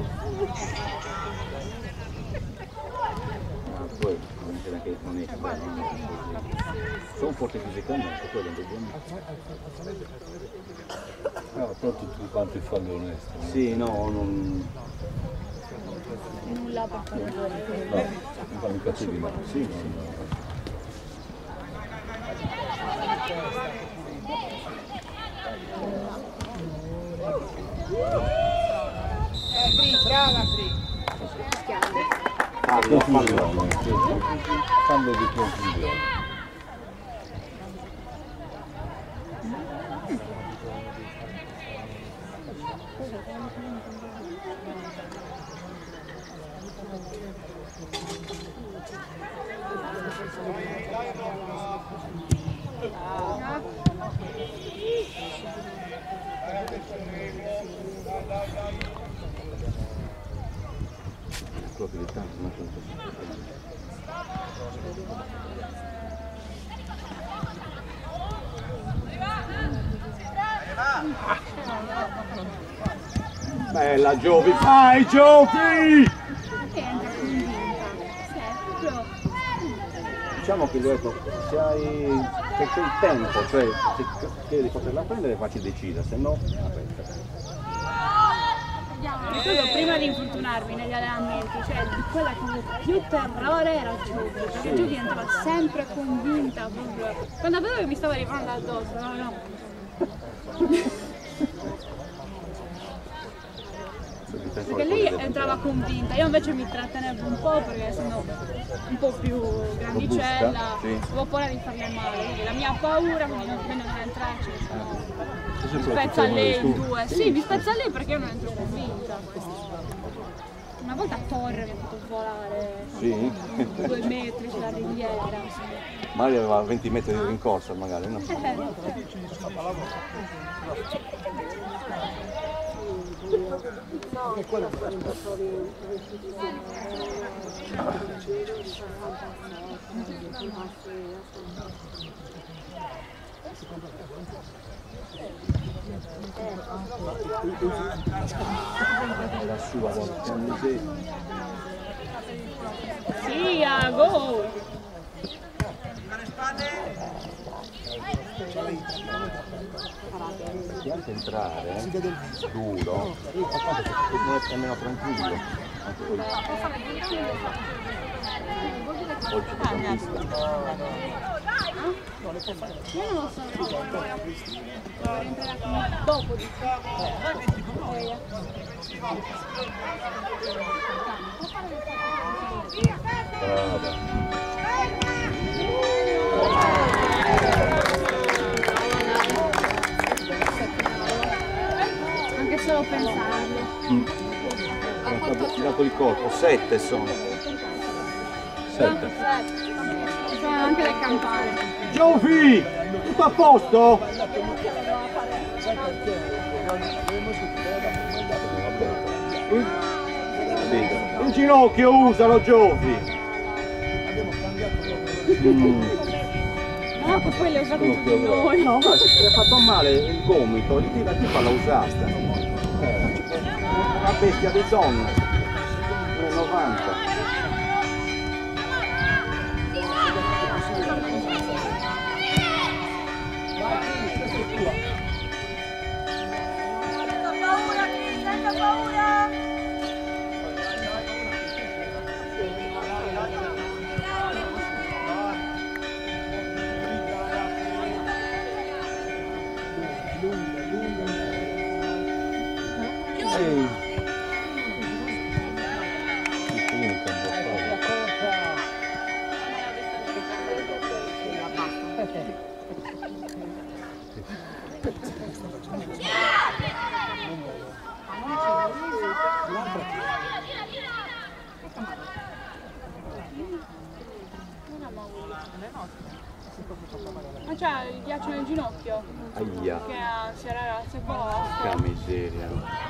Poi non c'è neanche non è sono forti fisicamente, quello è un problema. No, però tutti quanti fanno onesto. No? Sì, no, non. Nulla per favore. No, non fanno i cattivi, ma sì, non... Brava Cri! Confusione, cambio di confusione. Proprio di tanto, ma tanto. Bella Giovi, vai Giovi! Che entra convinta. Sì, proprio. diciamo che gli ho detto, se c'è il tempo, cioè se credi di poterla prendere facci decidere, se no aspetta. Ricordo prima di infortunarmi negli allenamenti, cioè quella che avevo più terrore era Giulia, perché Giulia entrava sempre convinta, proprio. Quando vedevo che mi stava arrivando addosso, no. Perché lei entrava convinta, io invece mi trattenevo un po' perché essendo un po' più grandicella, avevo paura di farle male, quindi la mia paura quindi non entrarci, mi spezza lei in due, sì, mi spezza lei perché io non entro convinta. Una volta a Torre mi ha fatto volare 2 metri sulla ringhiera. Magari aveva 20 metri di rincorsa magari, no? No, quello è la sua volta sì, a go! si anche entrare duro non è meno tranquillo anche poi io non lo so, devo rientrare dopo di anche solo pensarlo. Ho tirato il colpo, 7 sono. 7. Sono anche le campane. Giofi! Tutto a posto? Il ginocchio usalo, Giofi! No, che poi le ho usato tutti noi. No, ma se ti ha fatto male il gomito, ti fa la usata. Una bestia di zona. 1,90. Senza paura! Ma c'ha il ghiaccio nel ginocchio? Aia. Che ansia ragazzi, basta. Che miseria.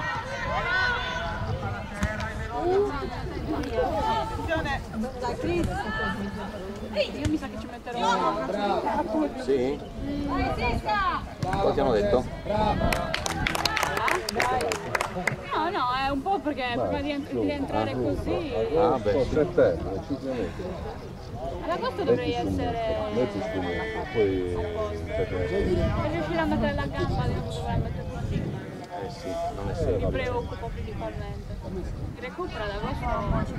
Io mi sa che ci metterò. Sì? Cosa ti hanno detto? No, no, è un po' perché prima di entrare così. Ah, beh, 3 terra, 5 metri. Ad agosto dovrei essere. Poi Per riuscire a mettere la gamba dovrei mettere così. eh sì, non è serio. Mi preoccupo principalmente. Il recupero ad agosto.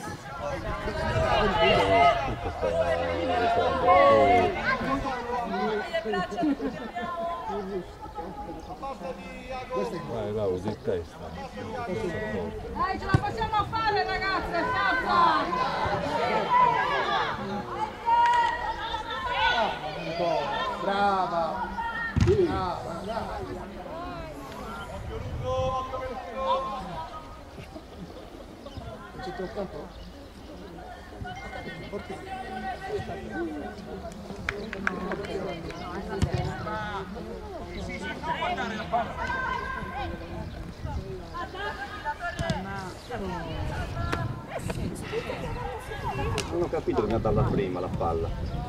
vai, va, usi il testa. Dai, ce la possiamo fare ragazze, forza! Brava! Brava, dai! C'è il campo? Non ho capito che mi ha dato la prima la palla.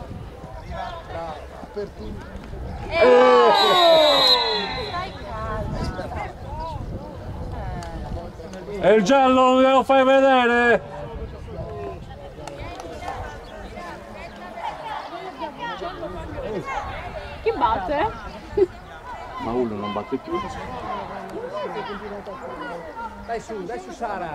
Per tutti. E il giallo me lo fai vedere? Chi batte? Ma uno non batte più. Dai su Sara.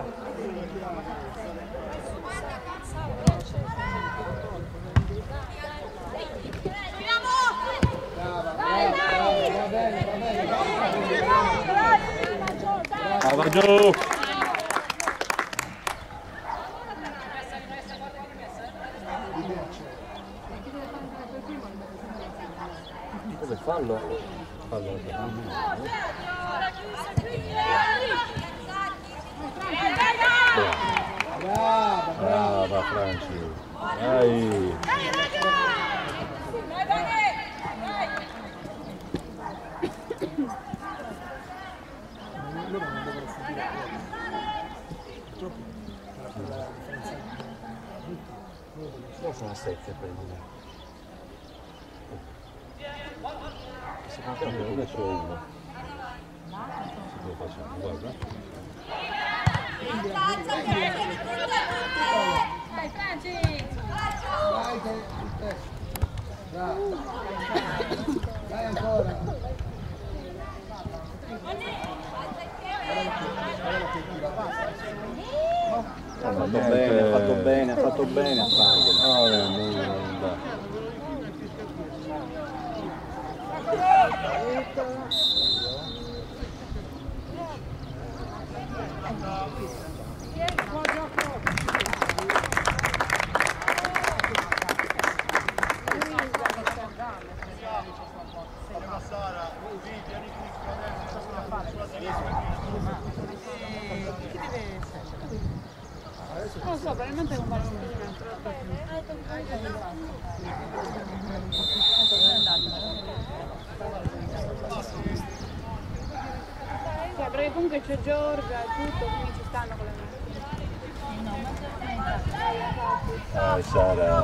Va giù! Come fallo? Fallo. Brava Franci. Dai. Sono a 7 per il momento. Secondo me non è solo uno. Si può fare, guarda. Dai Franci! Dai ancora. Ha fatto bene a farlo. Sara, vieni qui, sulla sinistra. Non lo so, probabilmente con Valentina. Cioè, perché comunque c'è Giorgia e tutto, quindi ci stanno con le macchine. Dai Sara.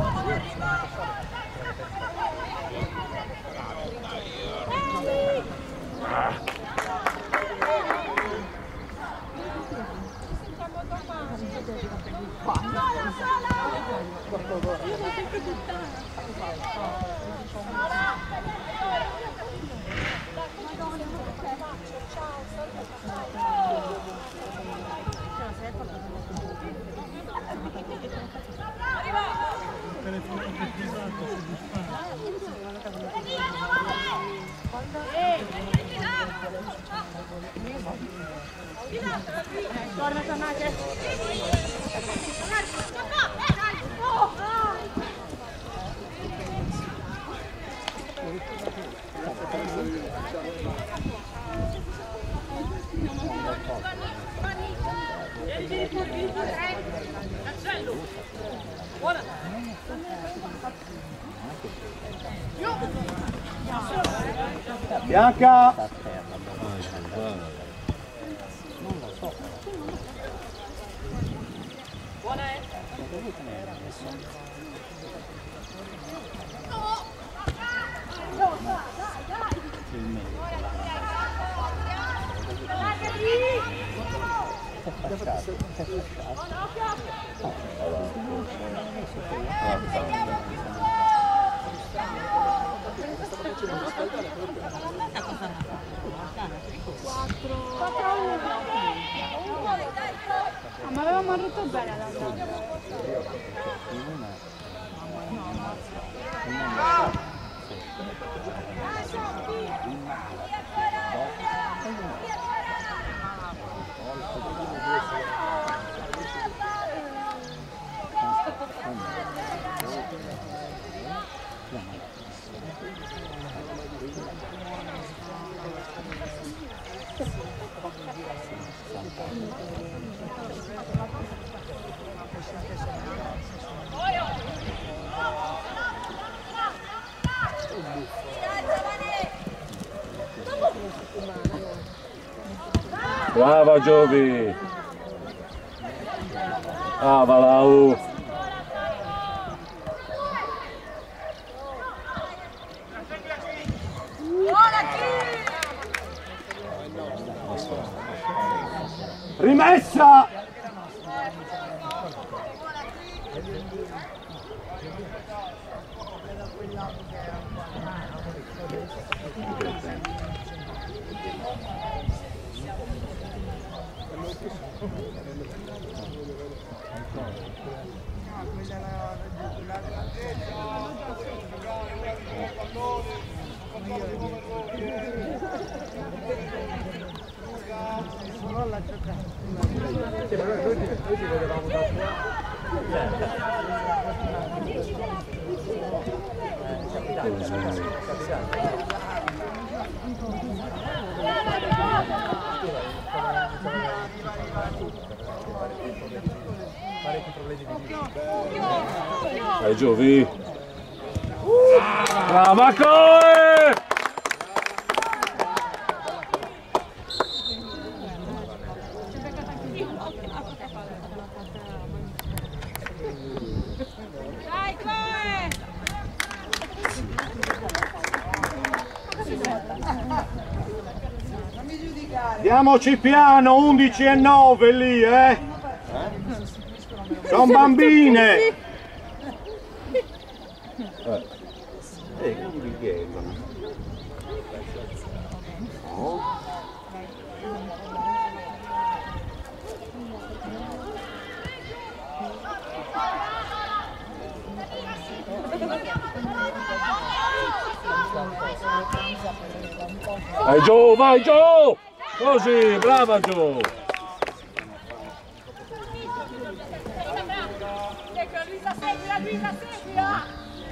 Bianca! Ma avevamo rotto bene allora. Brava Giovi! Ah, Valau! Rimessa! Sì, ma noi ti vedevamo da parecchi problemi di vita. Dai Giovi! Brava Coe! Dai Chloe! Diamoci piano, 11 e 9 lì, Sono bambine! Quindi chi è? No. Vai Gio, vai Gio! Così, brava Gio! Ecco, Luisa, seguila, Luisa, seguila!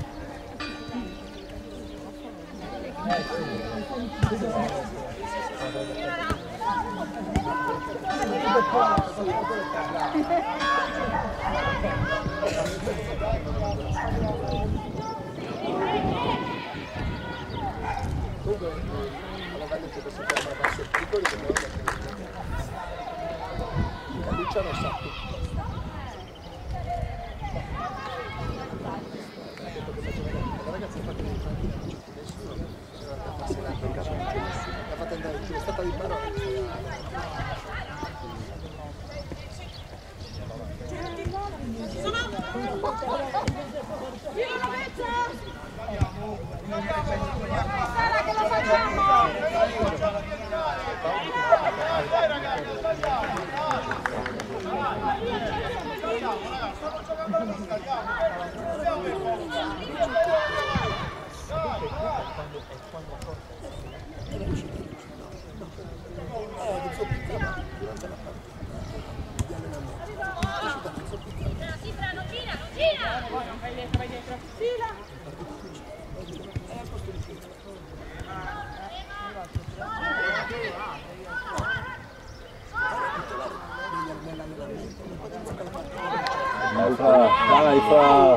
Dai Fra!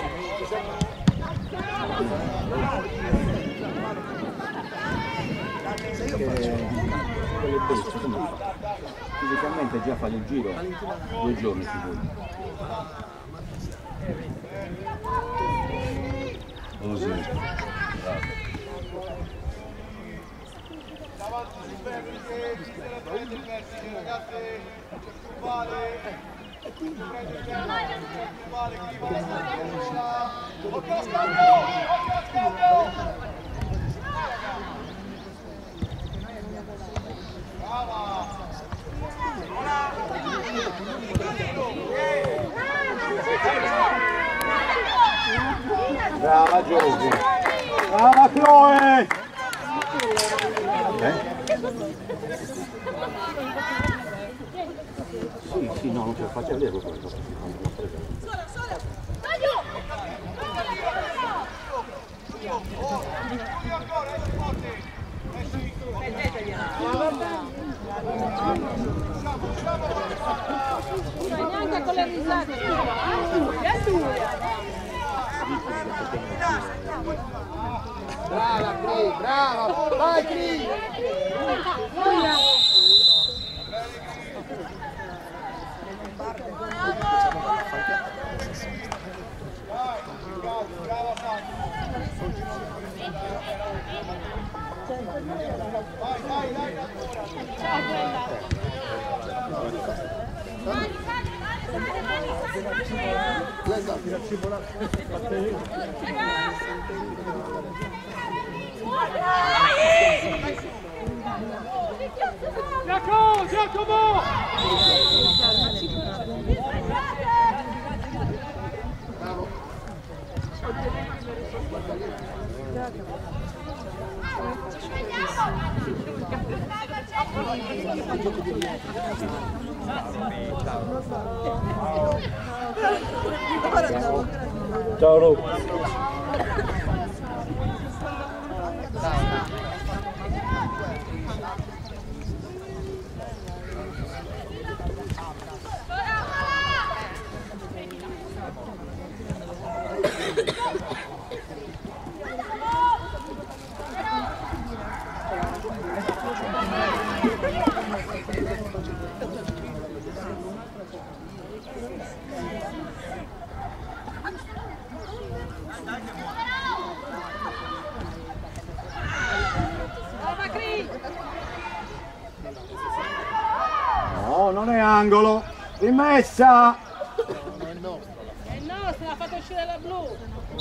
Quelle bestie come fa? Fisicamente già fa il giro 2 giorni sicuro. Così. Davanti si fermi, ragazzi, c'è più vale. Brava Giorgio! Brava Chloe! Sì, no, non ce la faccio vedere questo. Neanche con le risate. Brava Cri, brava! Vai Cri! Giacomo! Ciao Ru. No, non è angolo. Rimessa. È nostra, l'ha fatto uscire la blu.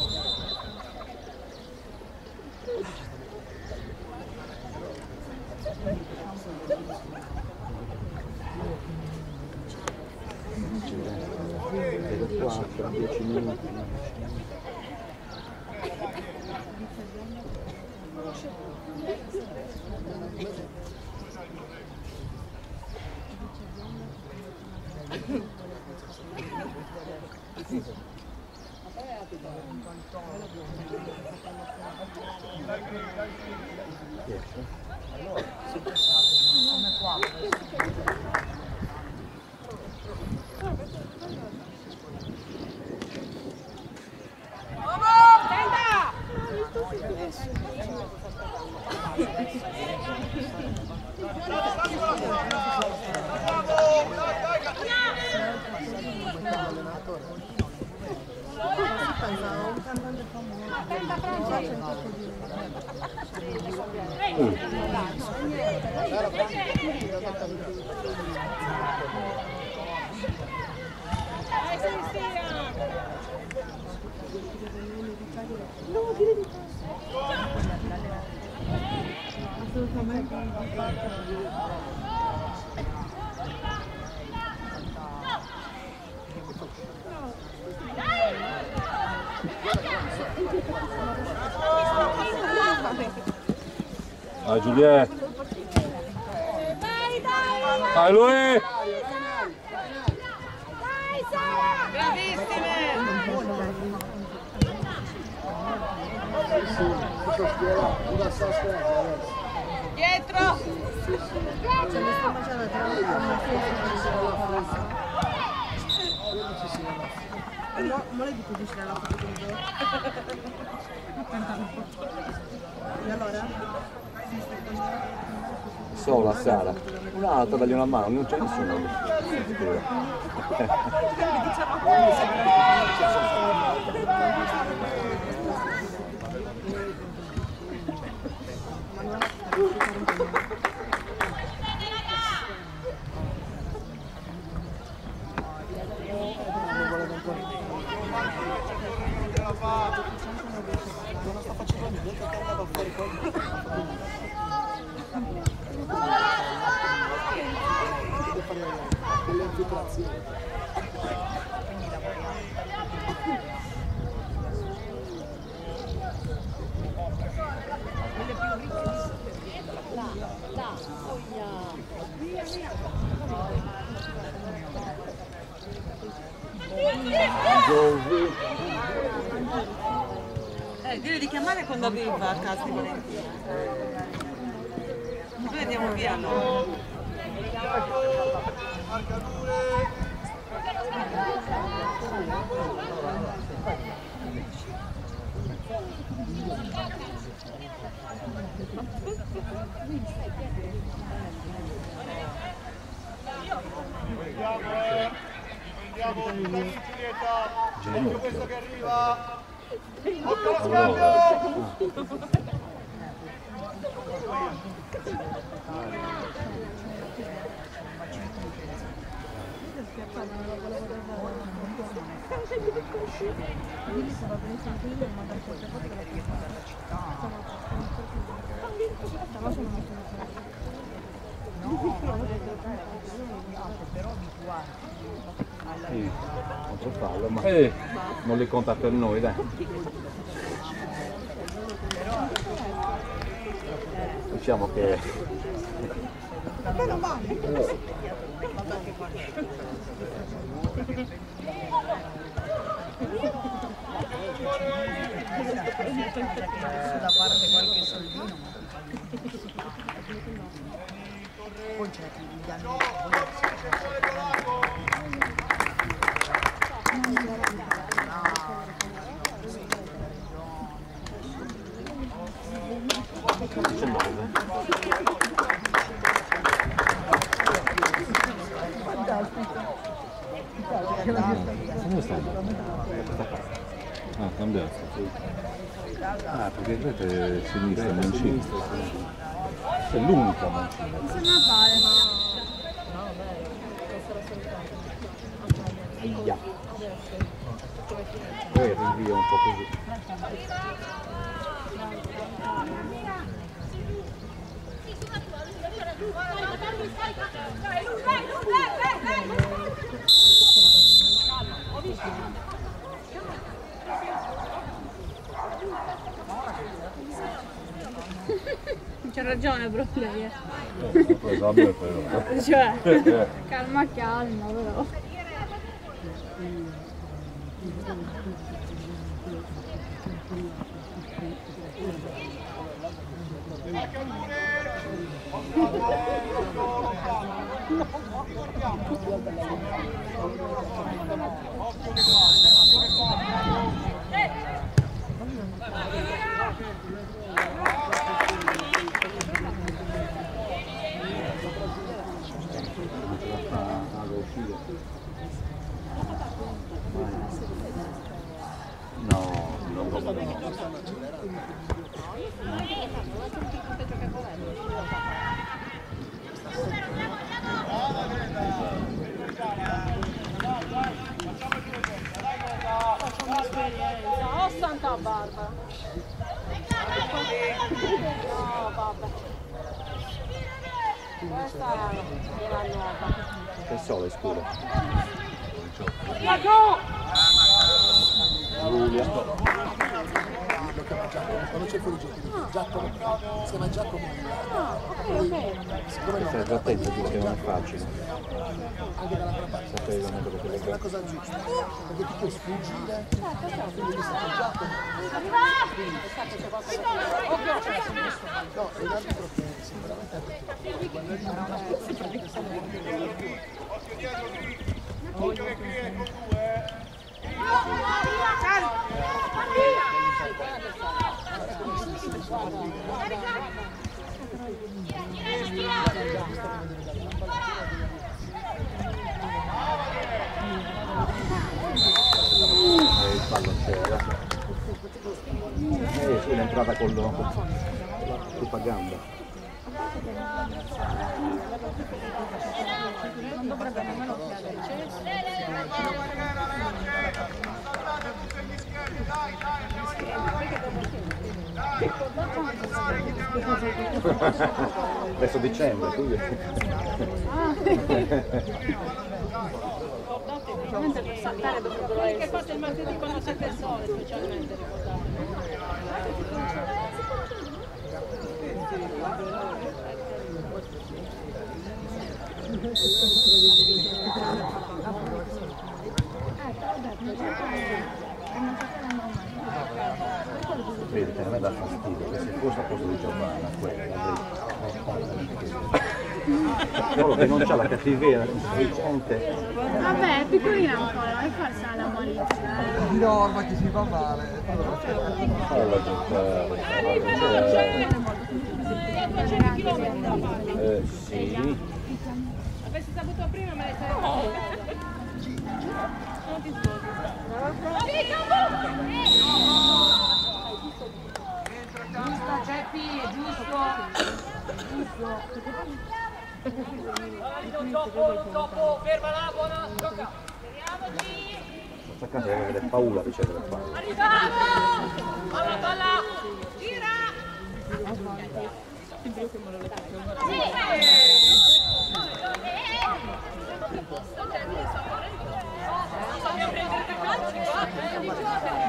Per 4, 10 minuti. Dai Giulietta. Dai lui. Dietro! Non è di più vicino alla foto e allora? Sola Sara. Un'altra dagli una mano, non c'è nessuno. Non sta facendo niente perché andava fuori deve fare delle infiltrazioni. Devi richiamare quando arriva a casa di Valentina. Noi andiamo via, no? Andiamo, dai Giulietta. Occhio questo che arriva. Occhio allo scambio! Sì, non so farlo, ma non li conta per noi, dai. Diciamo che... Da parte qualche soldino. Poi c'è gli anni. Come stai? Ah, cambiato. Ah, perché questa è sinistra, mancina. È l'unica mancina. Non sembra fare, ma... Aia. Poi rinvia un po' così. C'ha ragione però lei, però. Cioè, calma calma però. Oh Santa Barbara. No, vabbè. Questa è la nuova. Che sole scuro. Quando c'è fuori gioco, Giacomo, si chiama Giacomo. Stai attento, dice, non è facile. Anche dall'altra parte. È una cosa giusta, perché tu puoi sfuggire, quindi mi sa che Giacomo. No, è un arbitro che sicuramente Occhio che qui è con due. Il fallo c'era. Sì, è entrata con tutta gamba. Non dovrebbe nemmeno chiedere. Adesso dicembre, quindi... Ovviamente per saltare dovrebbero essere. Che fate il martedì quando c'è il sole, specialmente Vedi, che a me dà fastidio, che se fosse a posto di Giovanna, quella solo che non c'ha la cattiveria sufficiente. Vabbè, è piccolina ancora, non è forse alla malizia. di norma che si fa male. Falla giocare. Sì. Avessi saputo prima me ne sarei non ti sposi. Giusto, Geppi, giusto. Dopo, ferma la buona, gioca. Speriamoci. L'attaccante deve avere paura di ricevere il fallo. Arrivato! Palla, palla! Gira!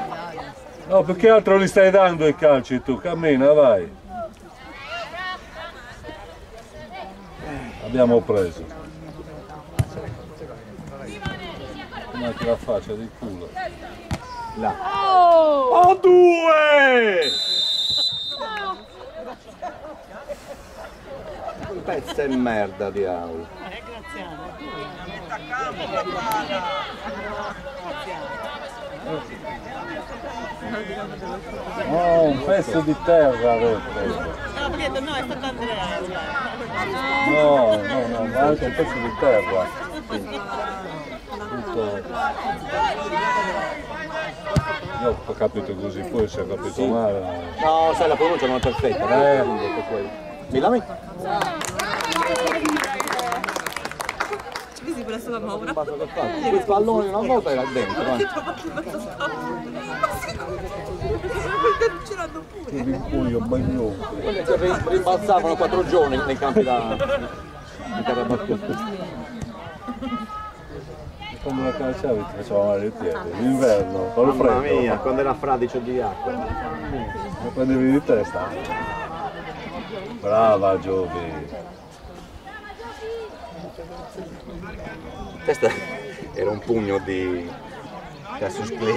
No, più che altro li stai dando i calci tu, cammina, vai. L'abbiamo preso. Come anche la faccia di culo. Là. A 2! Pezzo e merda di Aul. Oh, un pezzo di terra avete. No, perché no, è stato Andrea. No, ma anche un pezzo di terra. Tutto. Io ho capito così, poi se ho capito male. No, sai, la pronuncia non è perfetta. Milami? Così per la sua paura. Quel pallone una volta era dentro. Di cuoio bagnoso. Quelli che rimbalzavano 4 giorni nei campi da terra. Quando la calciavi ti faceva male i piedi, l'inverno, con il Mamma freddo. mia, quando era fradicio di acqua. La prendevi di testa. Brava Giovi. Questa era un pugno di Cassius Clay.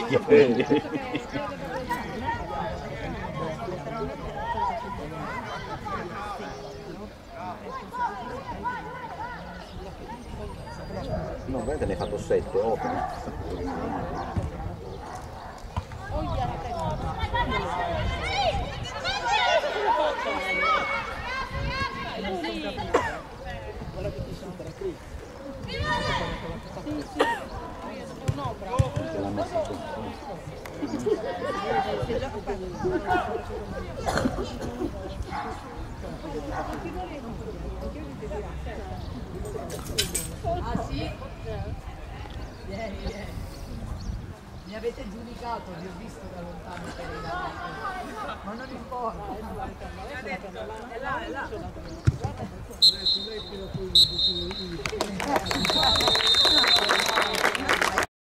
No, veramente ne hai fatto 7, 8. Ah sì? Mi avete giudicato, vi ho visto da lontano che arrivate. Ma non importa. È là, è là.